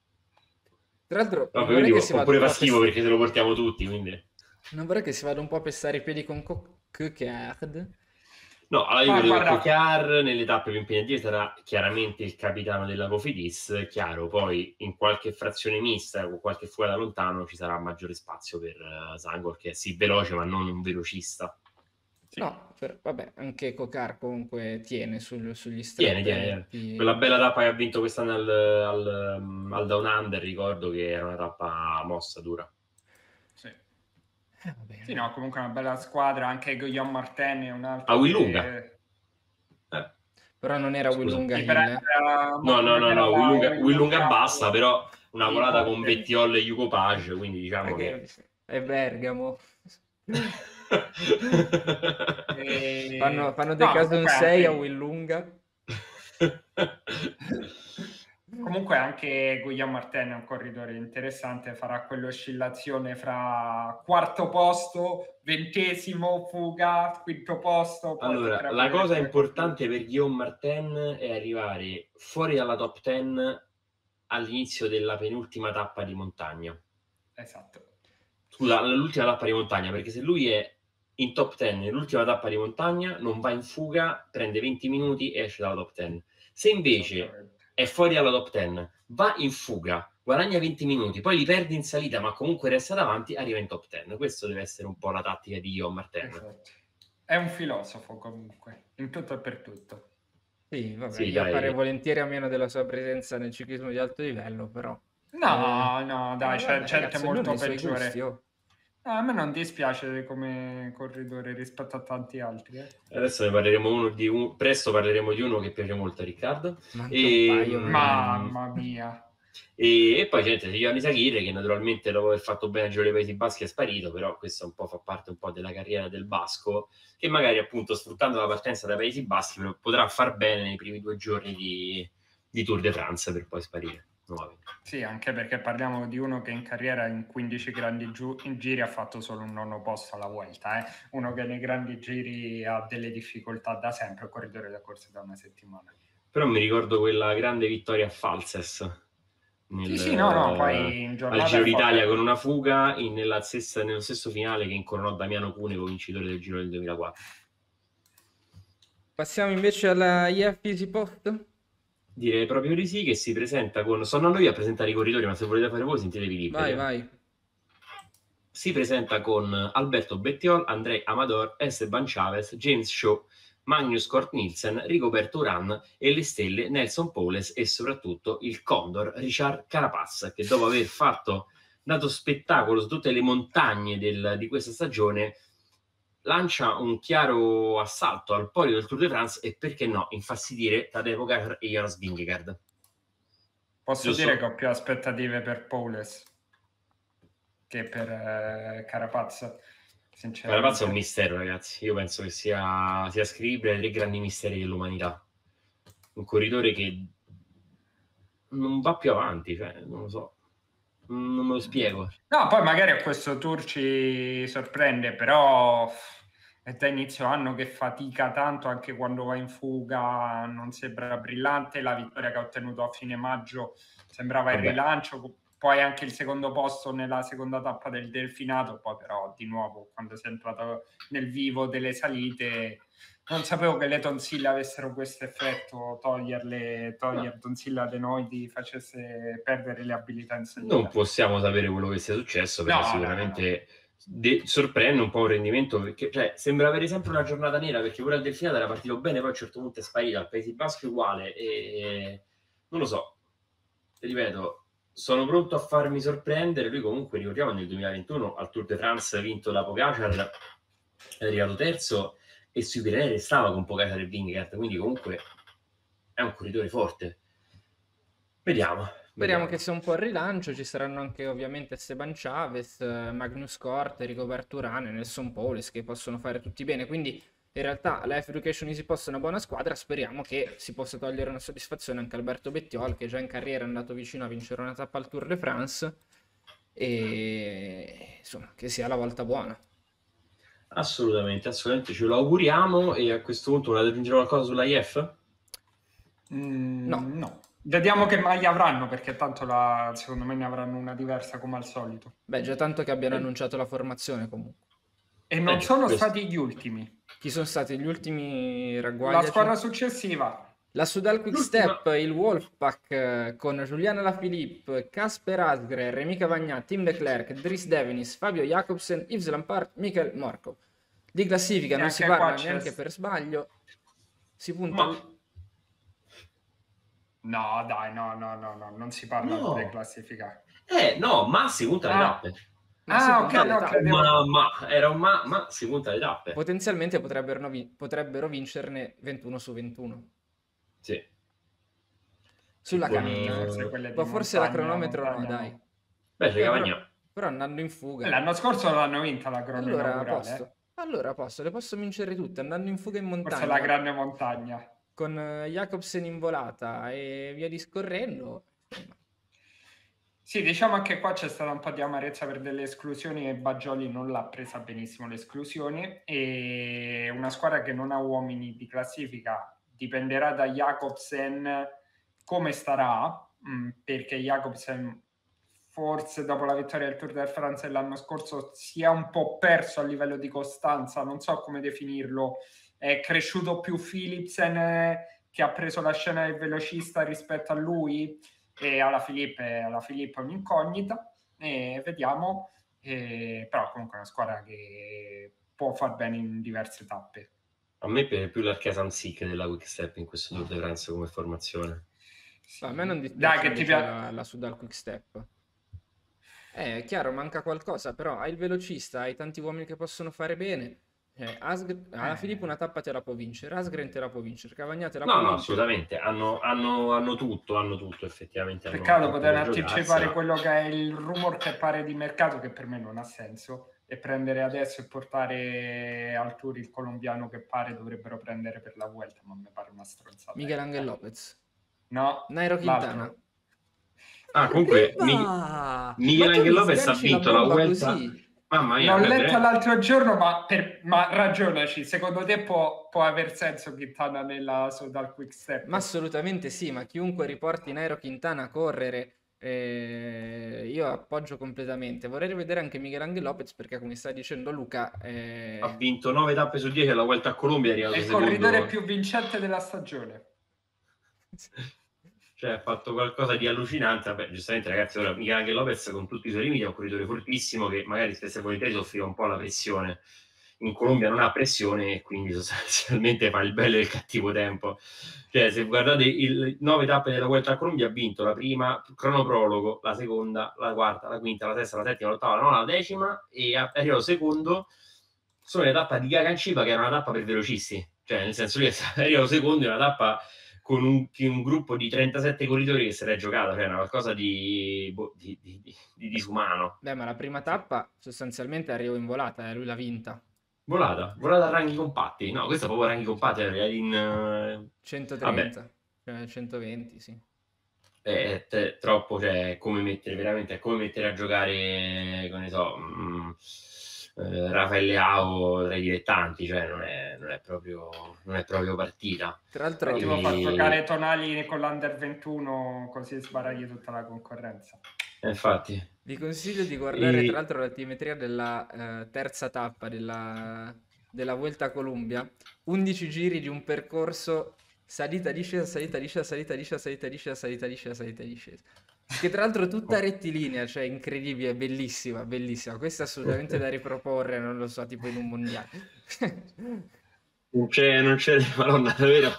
Tra l'altro non No, vorrei quindi che si vada oppure un po' fa a schifo pes- perché se lo portiamo tutti, quindi... non vorrei che si vada un po' a pestare i piedi con Coquard. No, allora io Ma credo che guarda- Cocard nelle tappe più impegnative sarà chiaramente il capitano della Cofidis, chiaro, poi in qualche frazione mista o qualche fuga da lontano ci sarà maggiore spazio per uh, Zangol, che è sì veloce ma non un velocista. Sì. No, per- vabbè, anche Coquard comunque tiene sul- sugli Tiene, tiene, strappetti. Quella bella tappa che ha vinto quest'anno al, al, um, al Down Under, ricordo che era una tappa mossa, dura. Sì. Eh, va bene. Sì, no, comunque una bella squadra, anche Guillaume Martin è un altro A che- Willunga. Però non era Scusa. Willunga Sì, Hill, però eh. era- No, no, no, era no, la- Willunga, Willunga Willunga basta, però una Sì, volata con forte. Bettiol e Yuko Page, quindi diciamo che... È Bergamo. E- Fanno, fanno no, De Caso un comunque sei a anche- Willunga. Comunque anche Guillaume Martin è un corridore interessante, farà quell'oscillazione fra quarto posto, ventesimo, fuga, quinto posto. Poi Allora, toccherà la vedere cosa come importante conclude. per Guillaume Martin è arrivare fuori dalla top dieci all'inizio della penultima tappa di montagna. Esatto. Scusa, l'ultima tappa di montagna, perché se lui è in top dieci nell'ultima tappa di montagna, non va in fuga, prende venti minuti e esce dalla top dieci. Se invece Esattamente. è fuori dalla top dieci, va in fuga, guadagna venti minuti, poi li perde in salita, ma comunque resta davanti, arriva in top dieci. Questo deve essere un po' la tattica di Guillaume Martin. Esatto. È un filosofo comunque, in tutto e per tutto. Sì, vabbè, Sì, io dai. farei volentieri a meno della sua presenza nel ciclismo di alto livello, però. No, Eh, no, dai, eh, c'è vabbè, gente ragazzi, molto ognuno ha i suoi peggiore. gusti, oh. No, a me non dispiace come corridore rispetto a tanti altri. Eh. Adesso ne parleremo uno di un... presto parleremo di uno che piace molto a Riccardo. Manca E, un paio, mm, Mamma mia. E, e poi c'è Giovanni Saghir, che naturalmente dopo aver fatto bene a Giro dei Paesi Baschi è sparito, però questo un po' fa parte un po' della carriera del basco, che magari appunto sfruttando la partenza dai Paesi Baschi potrà far bene nei primi due giorni di, di Tour de France per poi sparire nuovamente. Sì, anche perché parliamo di uno che in carriera in quindici grandi giu- in giri ha fatto solo un nono posto alla Vuelta, eh? Uno che nei grandi giri ha delle difficoltà da sempre, un corridore da corsa da una settimana. Però mi ricordo quella grande vittoria a Falses. Nel, Sì, sì, no, no, poi in giornata al Giro è forte. d'Italia con una fuga in, nella stessa, nello stesso finale che incoronò Damiano Cunego, vincitore del Giro del duemilaquattro. Passiamo invece alla I F Easy Post. Direi proprio di sì, che si presenta con... Sto andando io a presentare i corridori, ma se volete fare voi sentitevi liberi. Vai, vai. Si presenta con Alberto Bettiol, Andrei Amador, Esteban Chavez, James Shaw, Magnus Cort Nielsen, Rigoberto Urán e le stelle Nelson Powles e soprattutto il Condor Richard Carapaz, che dopo aver fatto dato spettacolo su tutte le montagne del, di questa stagione lancia un chiaro assalto al podio del Tour de France e perché no infastidire Tadej Pogačar e Jonas Vingegaard. Posso Giusto? dire che ho più aspettative per Powles che per eh, Carapaz. Carapaz è un mistero, ragazzi. Io penso che sia, sia scrivibile ai tre grandi misteri dell'umanità. Un corridore che non va più avanti, cioè, non lo so. Non me lo spiego. No, poi magari a questo tour ci sorprende, però è da inizio anno che fatica tanto, anche quando va in fuga non sembra brillante. La vittoria che ha ottenuto a fine maggio sembrava il Vabbè. rilancio, poi anche il secondo posto nella seconda tappa del Delfinato, poi però di nuovo quando si è entrato nel vivo delle salite non sapevo che le tonsille avessero questo effetto, toglierle, togliere No. tonsille adenoidi facesse perdere le abilità in salita. Non possiamo sapere quello che sia successo, però No, sicuramente no, no. de- sorprende un po' un rendimento, perché cioè, sembra avere sempre una giornata nera, perché pure al Delfinato era partito bene, poi a un certo punto è sparito, al Paesi Baschi uguale, e non lo so, ripeto, sono pronto a farmi sorprendere. Lui comunque, ricordiamo, nel duemilaventuno al Tour de France ha vinto da Pogačar, è arrivato terzo, e sui Pirenei restava con Pogačar e Vingegaard, quindi comunque è un corridore forte. Vediamo. Speriamo vediamo. che sia un po' il rilancio. Ci saranno anche ovviamente Esteban Chavez, Magnus Cort, Rigoberto Urán e Nelson Powles che possono fare tutti bene. Quindi in realtà la Life Education Easy Post è una buona squadra. Speriamo che si possa togliere una soddisfazione anche Alberto Bettiol, che già in carriera è andato vicino a vincere una tappa al Tour de France, e insomma che sia la volta buona. Assolutamente, assolutamente ce lo auguriamo. E a questo punto volete aggiungere qualcosa sulla I F? Mm, No. no. Vediamo che maglia avranno, perché tanto la, secondo me ne avranno una diversa come al solito. Beh, già tanto che abbiano annunciato la formazione comunque. E non Eh, sono questo. stati gli ultimi. Chi sono stati gli ultimi La ragguagliaci? squadra successiva. La Sudal Quick L'ultima- Step, il Wolfpack eh, con Giuliano Alaphilippe, Casper Asgrer, Rémi Cavagna, Tim Leclerc, Dries Devenis, Fabio Jacobsen, Yves Lampard, Michael Morkov. Di classifica E non si anche parla qua c'è- neanche per sbaglio. Si punta Ma al- No, dai, no, no, no, no, non si parla No. delle classifiche. eh no, ma si punta le Ah. tappe. ma si Ah, punta ok, alle no, tappe. credevo- Ma, ma era un ma, ma si punta le tappe. Potenzialmente potrebbero, vi- potrebbero vincerne ventuno su ventuno. Sì. Sulla Buon- carta. Forse quelle di Ma forse la montagna, cronometro no, montagna dai. no. Beh, c'è Beh, Cavagnà. però, però andando in fuga. L'anno scorso l'hanno vinta la crono Allora, a inaugurale, posto. eh. Allora, a posto. Le posso vincere tutte. Andando in fuga in Forse la montagna. grande montagna. Con eh, Jacobsen in volata e via discorrendo. Insomma. Sì, diciamo che qua c'è stata un po' di amarezza per delle esclusioni e Baggioli non l'ha presa benissimo le esclusioni, e una squadra che non ha uomini di classifica dipenderà da Jacobsen come starà, mh, perché Jacobsen forse dopo la vittoria del Tour de France dell'anno scorso si è un po' perso a livello di costanza, non so come definirlo, è cresciuto più Philipsen eh, che ha preso la scena del velocista rispetto a lui, e alla Filippo alla Filippo è un'incognita, e vediamo, e, però comunque è una squadra che può far bene in diverse tappe. A me piace più l'Archea Samsic della Quickstep in questo Tour de France come formazione. Sì. A me non Dai, dispiace che ti invece piace. la, la Sudal Quick Step. Eh, è chiaro, manca qualcosa, però hai il velocista, hai tanti uomini che possono fare bene. Eh, Asgr- alla Eh. Filippo una tappa te la può vincere, Asgren te la può vincere, Cavagnà te la No, può no, vincere. assolutamente. Hanno, hanno, hanno tutto, hanno tutto effettivamente. Hanno Peccato tutto poter per anticipare giocarsela. quello che è il rumor che pare di mercato, che per me non ha senso, e prendere adesso e portare al Tour il colombiano che pare dovrebbero prendere per la Vuelta, ma mi pare una stronzata. Miguel eh. Angel Lopez. No, Nairo Quintana. l'altro. Ah, comunque, Arriva! Mi- Ma Miguel tu Angel mi Lopez ha sganci la vinto la bomba Vuelta. così? Mamma mia, L'ho beh, letto veramente- l'altro giorno, ma, per, ma ragionaci, secondo te può, può aver senso Quintana nella Sudal Quick Step? Ma assolutamente sì, ma chiunque riporti Nairo Quintana a correre, eh, io appoggio completamente. Vorrei rivedere anche Miguel Angel Lopez perché, come sta dicendo Luca, eh, ha vinto nove tappe su dieci alla Vuelta a Colombia, è È arrivato il secondo. corridore più vincente della stagione. Cioè, ha fatto qualcosa di allucinante. Vabbè, giustamente, ragazzi, ora Miguel Angel Lopez, con tutti i suoi limiti, è un corridore fortissimo che magari spesso e volentieri soffriva un po' la pressione. In Colombia non ha pressione e quindi sostanzialmente fa il bello e il cattivo tempo. Cioè, se guardate il nove tappe della Vuelta a Colombia, ha vinto la prima, cronoprologo, la seconda, la quarta, la quinta, la sesta, la settima, l'ottava, la nona, la decima, e è arrivato secondo solo nella tappa di Gagancipa, che era una tappa per velocisti. Cioè, nel senso, lui è arrivato secondo in una tappa con un, un gruppo di trentasette corridori che se l'è giocata, cioè una qualcosa di, boh, di, di, di, di disumano. beh, ma la prima tappa sostanzialmente arrivo in volata, eh, lui l'ha vinta. Volata, volata a ranghi compatti. No, questo è proprio ranghi compatti, era in... eh, centotrenta, cioè centoventi, sì. è t- troppo, cioè, è come mettere veramente, è come mettere a giocare, come ne so, mh, eh, Raffaele Leao tra i dilettanti, cioè non è, non è proprio, non è proprio partita. Tra l'altro, Beh, tipo far E- giocare Tonali con l'Under ventuno, così sbaragli tutta la concorrenza. eh, infatti, vi consiglio di guardare E- tra l'altro la altimetria della eh, terza tappa della, della Vuelta a Colombia. undici giri di un percorso salita, discesa, salita, discesa, salita, discesa, salita, discesa, salita, discesa, salita, discesa. Che tra l'altro è tutta rettilinea, cioè incredibile, bellissima, bellissima. Questa è assolutamente da riproporre, non lo so, tipo in un mondiale. non c'è, non c'è, madonna, davvero.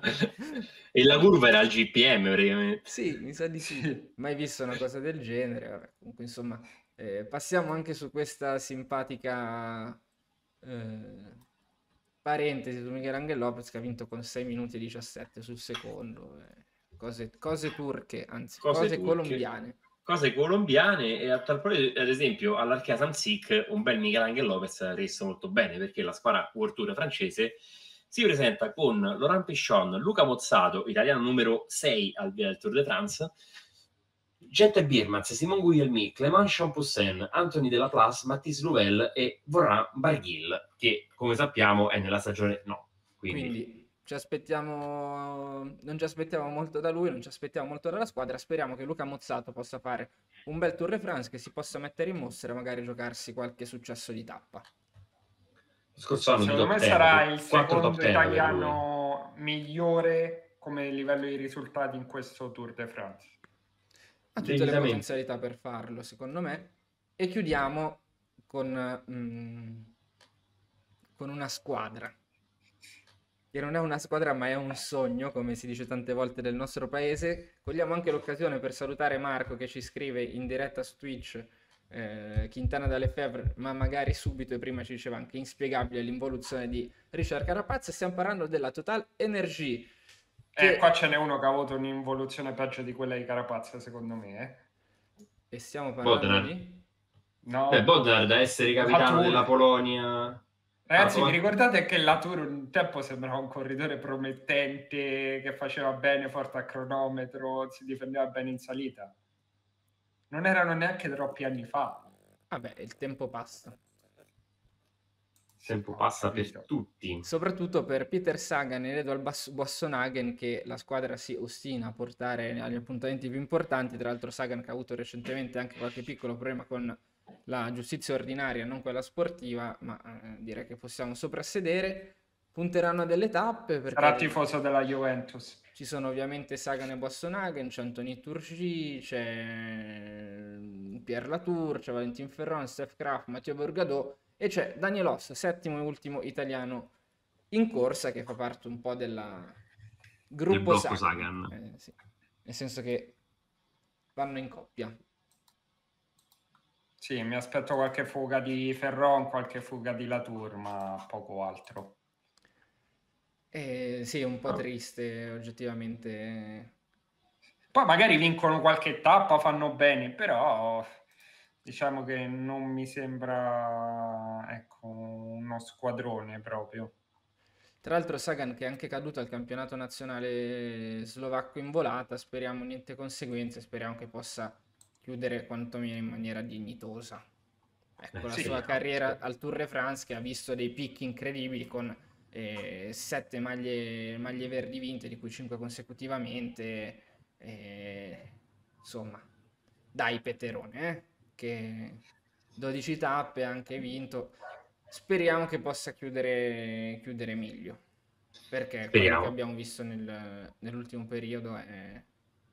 E la curva era al G P M praticamente. Sì, mi sa di sì. Sì. Mai visto una cosa del genere. Vabbè, comunque, insomma, eh, passiamo anche su questa simpatica eh, parentesi su Miguel Angel Lopez che ha vinto con sei minuti e diciassette sul secondo. eh, cose, cose turche, anzi, Cose cose turche. colombiane. Cose colombiane, e a tal proposito, ad esempio, all'Archea Samsic un bel Miguel Angel Lopez ha reso molto bene, perché la squadra World Tour francese si presenta con Laurent Pichon, Luca Mozzato, italiano numero sei al via del Tour de France, Jette Birmans, Simon Guglielmi, Clément Champoussin, Anthony Delaplace, Mathis Louvel e Warren Barguil, che come sappiamo è nella stagione no. Quindi, Quindi ci aspettiamo, non ci aspettiamo molto da lui, non ci aspettiamo molto dalla squadra. Speriamo che Luca Mozzato possa fare un bel Tour de France, che si possa mettere in mostra e magari giocarsi qualche successo di tappa. lo scorso anno di Secondo top me ten, sarà il quattro top secondo ten per lui. italiano migliore come livello di risultati in questo Tour de France. Ha tutte le Decisamente. potenzialità per farlo, secondo me. E chiudiamo con, mm, con una squadra. Che non è una squadra, ma è un sogno, come si dice tante volte nel nostro paese. Cogliamo anche l'occasione per salutare Marco che ci scrive in diretta su Twitch. Eh, Quintana dalle Febbre, ma magari subito, e prima ci diceva anche inspiegabile l'involuzione di Richard Carapaz. Stiamo parlando della Total Energy. Eh, qua ce n'è uno che ha avuto un'involuzione peggio di quella di Carapaz, secondo me. Eh. E stiamo parlando Bodnar. di... No, Beh, Bodnar da essere capitano Latour. della Polonia. Ragazzi, Ah, vi ricordate che Latour un tempo sembrava un corridore promettente, che faceva bene, forte a cronometro, si difendeva bene in salita? Non erano neanche troppi anni fa. Vabbè, il tempo passa. Il tempo passa per capito. tutti. Soprattutto per Peter Sagan e Edvald Bas- Boasson-Hagen, che la squadra si ostina a portare agli appuntamenti più importanti. Tra l'altro Sagan che ha avuto recentemente anche qualche piccolo problema con la giustizia ordinaria, non quella sportiva, ma eh, direi che possiamo soprassedere. Punteranno a delle tappe perché Sarà tifoso della Juventus. ci sono ovviamente Sagan e Boasson-Hagen, c'è Anthony Turgi, c'è Pierre Latour, c'è Valentin Ferron, Steph Graf, Matteo Borgadò e c'è Daniel Oss, settimo e ultimo italiano in corsa, che fa parte un po' del gruppo blocco Sagan. Sagan. Eh, sì. Nel senso che vanno in coppia. Sì, mi aspetto qualche fuga di Ferron, qualche fuga di Latour, ma poco altro. Eh, sì, è un po' triste oggettivamente. Poi magari vincono qualche tappa, fanno bene, però diciamo che non mi sembra, ecco, uno squadrone proprio. Tra l'altro Sagan che è anche caduto al campionato nazionale slovacco in volata, speriamo niente conseguenze, speriamo che possa chiudere quantomeno in maniera dignitosa. Ecco, Eh, la sì, sua no, carriera sì. al Tour de France, che ha visto dei picchi incredibili con eh, sette maglie, maglie verdi vinte, di cui cinque consecutivamente. eh, insomma, dai Peterone, eh, che dodici tappe ha anche vinto. Speriamo che possa chiudere, chiudere meglio, perché quello che Speriamo. abbiamo visto nel- nell'ultimo periodo è...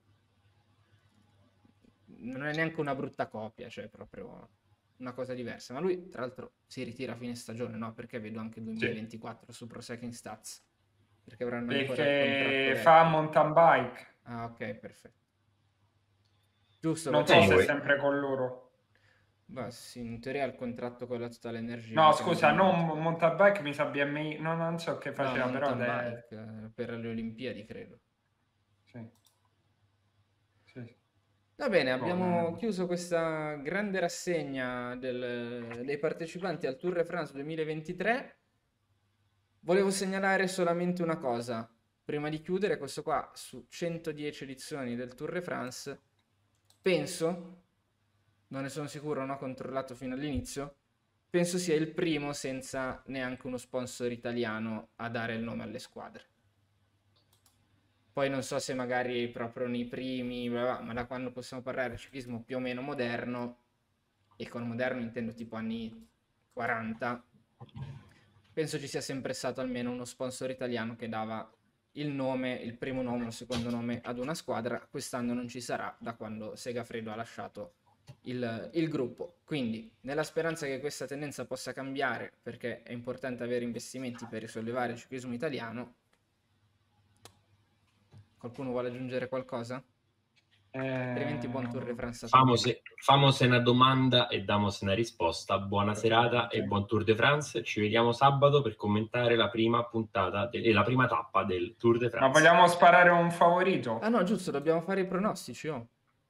non è neanche una brutta copia, cioè proprio una cosa diversa. Ma lui, tra l'altro, si ritira a fine stagione, no? Perché vedo anche duemilaventiquattro su Pro Cycling Stats. Perché avranno ancora il contratto Perché vecchio. fa mountain bike. Ah, ok, perfetto. Giusto, Non perché... so se è Anyway. sempre con loro. Beh, sì, in teoria ha il contratto con la Total Energy. No, mi scusa, sembra non molto. mountain bike, mi sa B M I, no, non so che No, faceva, però... mountain de- bike, eh, per le Olimpiadi, credo. Sì. Sì. Va bene, No, abbiamo no. chiuso questa grande rassegna del- dei partecipanti al Tour de France duemilaventitré. Volevo segnalare solamente una cosa. Prima di chiudere, questo qua su centodieci edizioni del Tour de France, penso, non ne sono sicuro, non ho controllato fino all'inizio, penso sia il primo senza neanche uno sponsor italiano a dare il nome alle squadre. Poi non so se magari proprio nei primi, bla bla, ma da quando possiamo parlare di ciclismo più o meno moderno, e con moderno intendo tipo anni quaranta, penso ci sia sempre stato almeno uno sponsor italiano che dava il nome, il primo nome o il secondo nome ad una squadra. Quest'anno non ci sarà, da quando Segafredo ha lasciato il, il gruppo. Quindi, nella speranza che questa tendenza possa cambiare, perché è importante avere investimenti per risollevare il ciclismo italiano. Qualcuno vuole aggiungere qualcosa? Altrimenti buon Tour de France a tutti. Famose, famose una domanda e damos una risposta. Buona serata e buon Tour de France. Ci vediamo sabato per commentare la prima puntata e la prima tappa del Tour de France. Ma vogliamo sparare un favorito? Ah no, giusto, dobbiamo fare i pronostici, oh.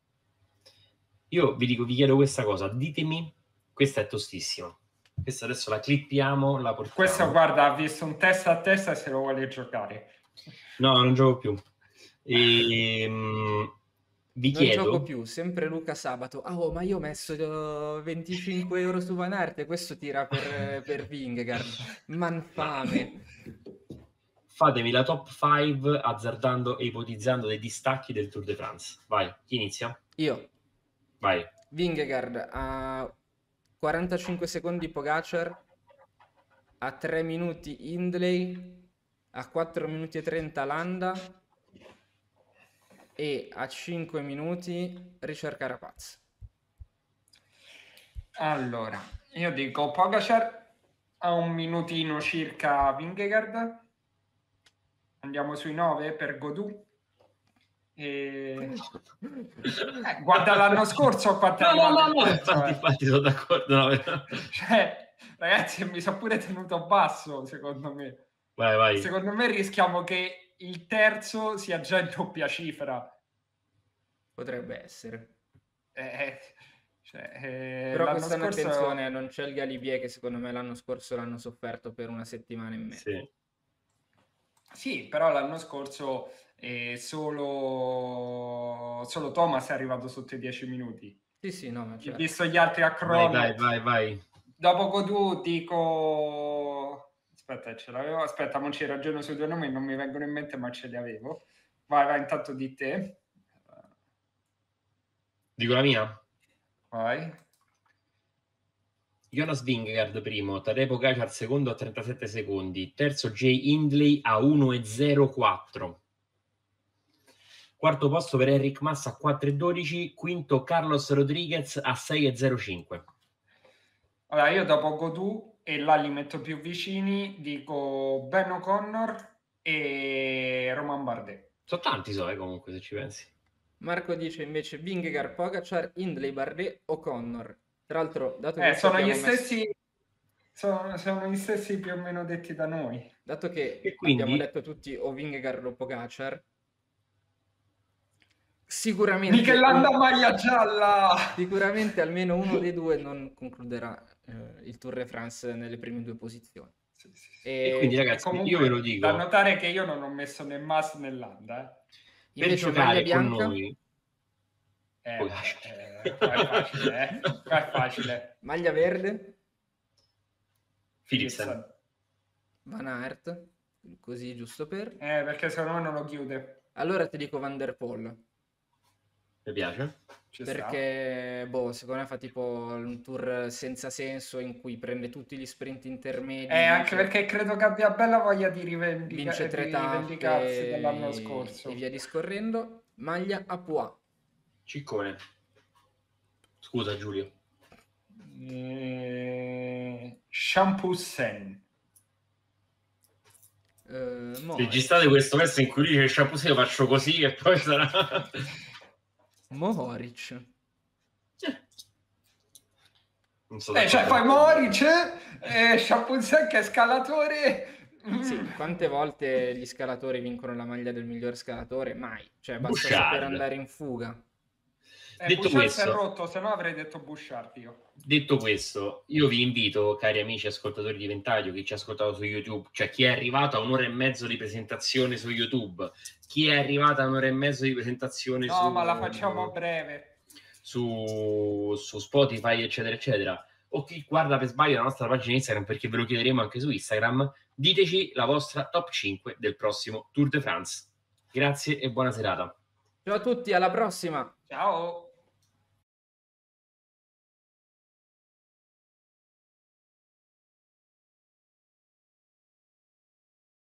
Io vi dico, vi chiedo questa cosa, ditemi, questa è tostissima. Questa adesso la clippiamo, la portiamo. Questo, guarda, ha visto un testa a testa e se lo vuole giocare. No, non gioco più. E, um, vi non chiedo... gioco più, sempre Luca Sabato. Ah, oh, ma io ho messo venticinque euro su Van Aert e questo tira per, per Vingegaard. Manfame. Fatemi la top cinque azzardando e ipotizzando dei distacchi del Tour de France. Vai, chi inizia? Io. Vai. Vingegaard a quarantacinque secondi Pogacar, a tre minuti Hindley, a quattro minuti e trenta Landa e a cinque minuti Richard Carapaz. Allora, io dico Pogacar a un minutino circa Vingegaard. Andiamo sui nove per Godou. E... Eh, guarda l'anno scorso quanto è no, no, no, arrivato no, il pezzo, infatti, eh. infatti sono d'accordo. No. Cioè, ragazzi, mi sono pure tenuto basso, secondo me. Vai, vai. Secondo me rischiamo che il terzo sia già in doppia cifra. Potrebbe essere. Eh, cioè, eh, Però l'anno quest'anno scorso... attenzione, non c'è il Galibier che secondo me l'anno scorso l'hanno sofferto per una settimana e mezza. Sì. Sì, però l'anno scorso eh, solo... solo Thomas è arrivato sotto i dieci minuti. Sì, sì, no, ma Ho certo. visto gli altri a crono. Vai, vai, vai, vai. Dopo Godù dico... Aspetta, ce l'avevo. Aspetta, non ci ragiono sui due nomi, non mi vengono in mente, ma ce li avevo. Vai, vai, intanto di te. Dico la mia? Vai. Jonas Vingegaard primo, Tadej Pogacar secondo a trentasette secondi, terzo Jay Hindley a uno e zero quattro. Quarto posto per Enric Mas a quattro e dodici, quinto Carlos Rodriguez a sei e zero cinque. Allora, io dopo Godù, e là li metto più vicini, dico Ben O'Connor e Romain Bardet. Sono tanti so, eh, comunque, se ci pensi. Marco dice invece Vingegaard, Pogacar, Hindley, Bardet, O'Connor. Tra l'altro, dato Eh, che sono gli abbiamo messo- stessi... Sono, sono gli stessi più o meno detti da noi. dato che E quindi? abbiamo detto tutti o Vingegaard o Pogacar, sicuramente, Michelanda un- maglia gialla! sicuramente almeno uno dei due non concluderà eh, il Tour de France nelle prime due posizioni. Sì, sì, sì. E, E quindi, ragazzi, Comunque, io ve lo dico. da notare che io non ho messo né Mas né Landa. Eh. Per invece maglia giocare con bianca, noi, Eh, Pogacar. eh, qua è facile, eh. Qua è facile. maglia verde, Philipsen. Van Aert, così giusto per... Eh, perché secondo me non lo chiude. Allora ti dico Van der Poel. Mi piace? Ci sta. Perché, boh, secondo me fa tipo un tour senza senso in cui prende tutti gli sprint intermedi. Eh, anche vince- perché credo che abbia bella voglia di, rivendica- vince tre di tappe rivendicarsi dell'anno scorso. e via discorrendo. Maglia a Poix. Ciccone. Scusa, Giulio. Eh, Champoussin. Eh, Se Mohoric. registrate questo verso in cui dice shampoo, io faccio così e poi sarà... Mohoric. Non so Eh, cioè, d'accordo. poi Moric, eh, Champoussin che è scalatore. Sì, quante volte gli scalatori vincono la maglia del miglior scalatore? Mai. Cioè, basta Bouchard. saper andare in fuga. Eh, Detto Bouchard questo- si è rotto, se no avrei detto Bouchard io. Detto questo, io vi invito, cari amici ascoltatori di Ventaglio, chi ci ha ascoltato su YouTube, cioè chi è arrivato a un'ora e mezzo di presentazione su YouTube, chi è arrivato a un'ora e mezzo di presentazione No, su, ma la facciamo a breve. su, su Spotify, eccetera, eccetera, o chi guarda per sbaglio la nostra pagina Instagram, perché ve lo chiederemo anche su Instagram, diteci la vostra top cinque del prossimo Tour de France. Grazie e buona serata. Ciao a tutti, alla prossima! Ciao.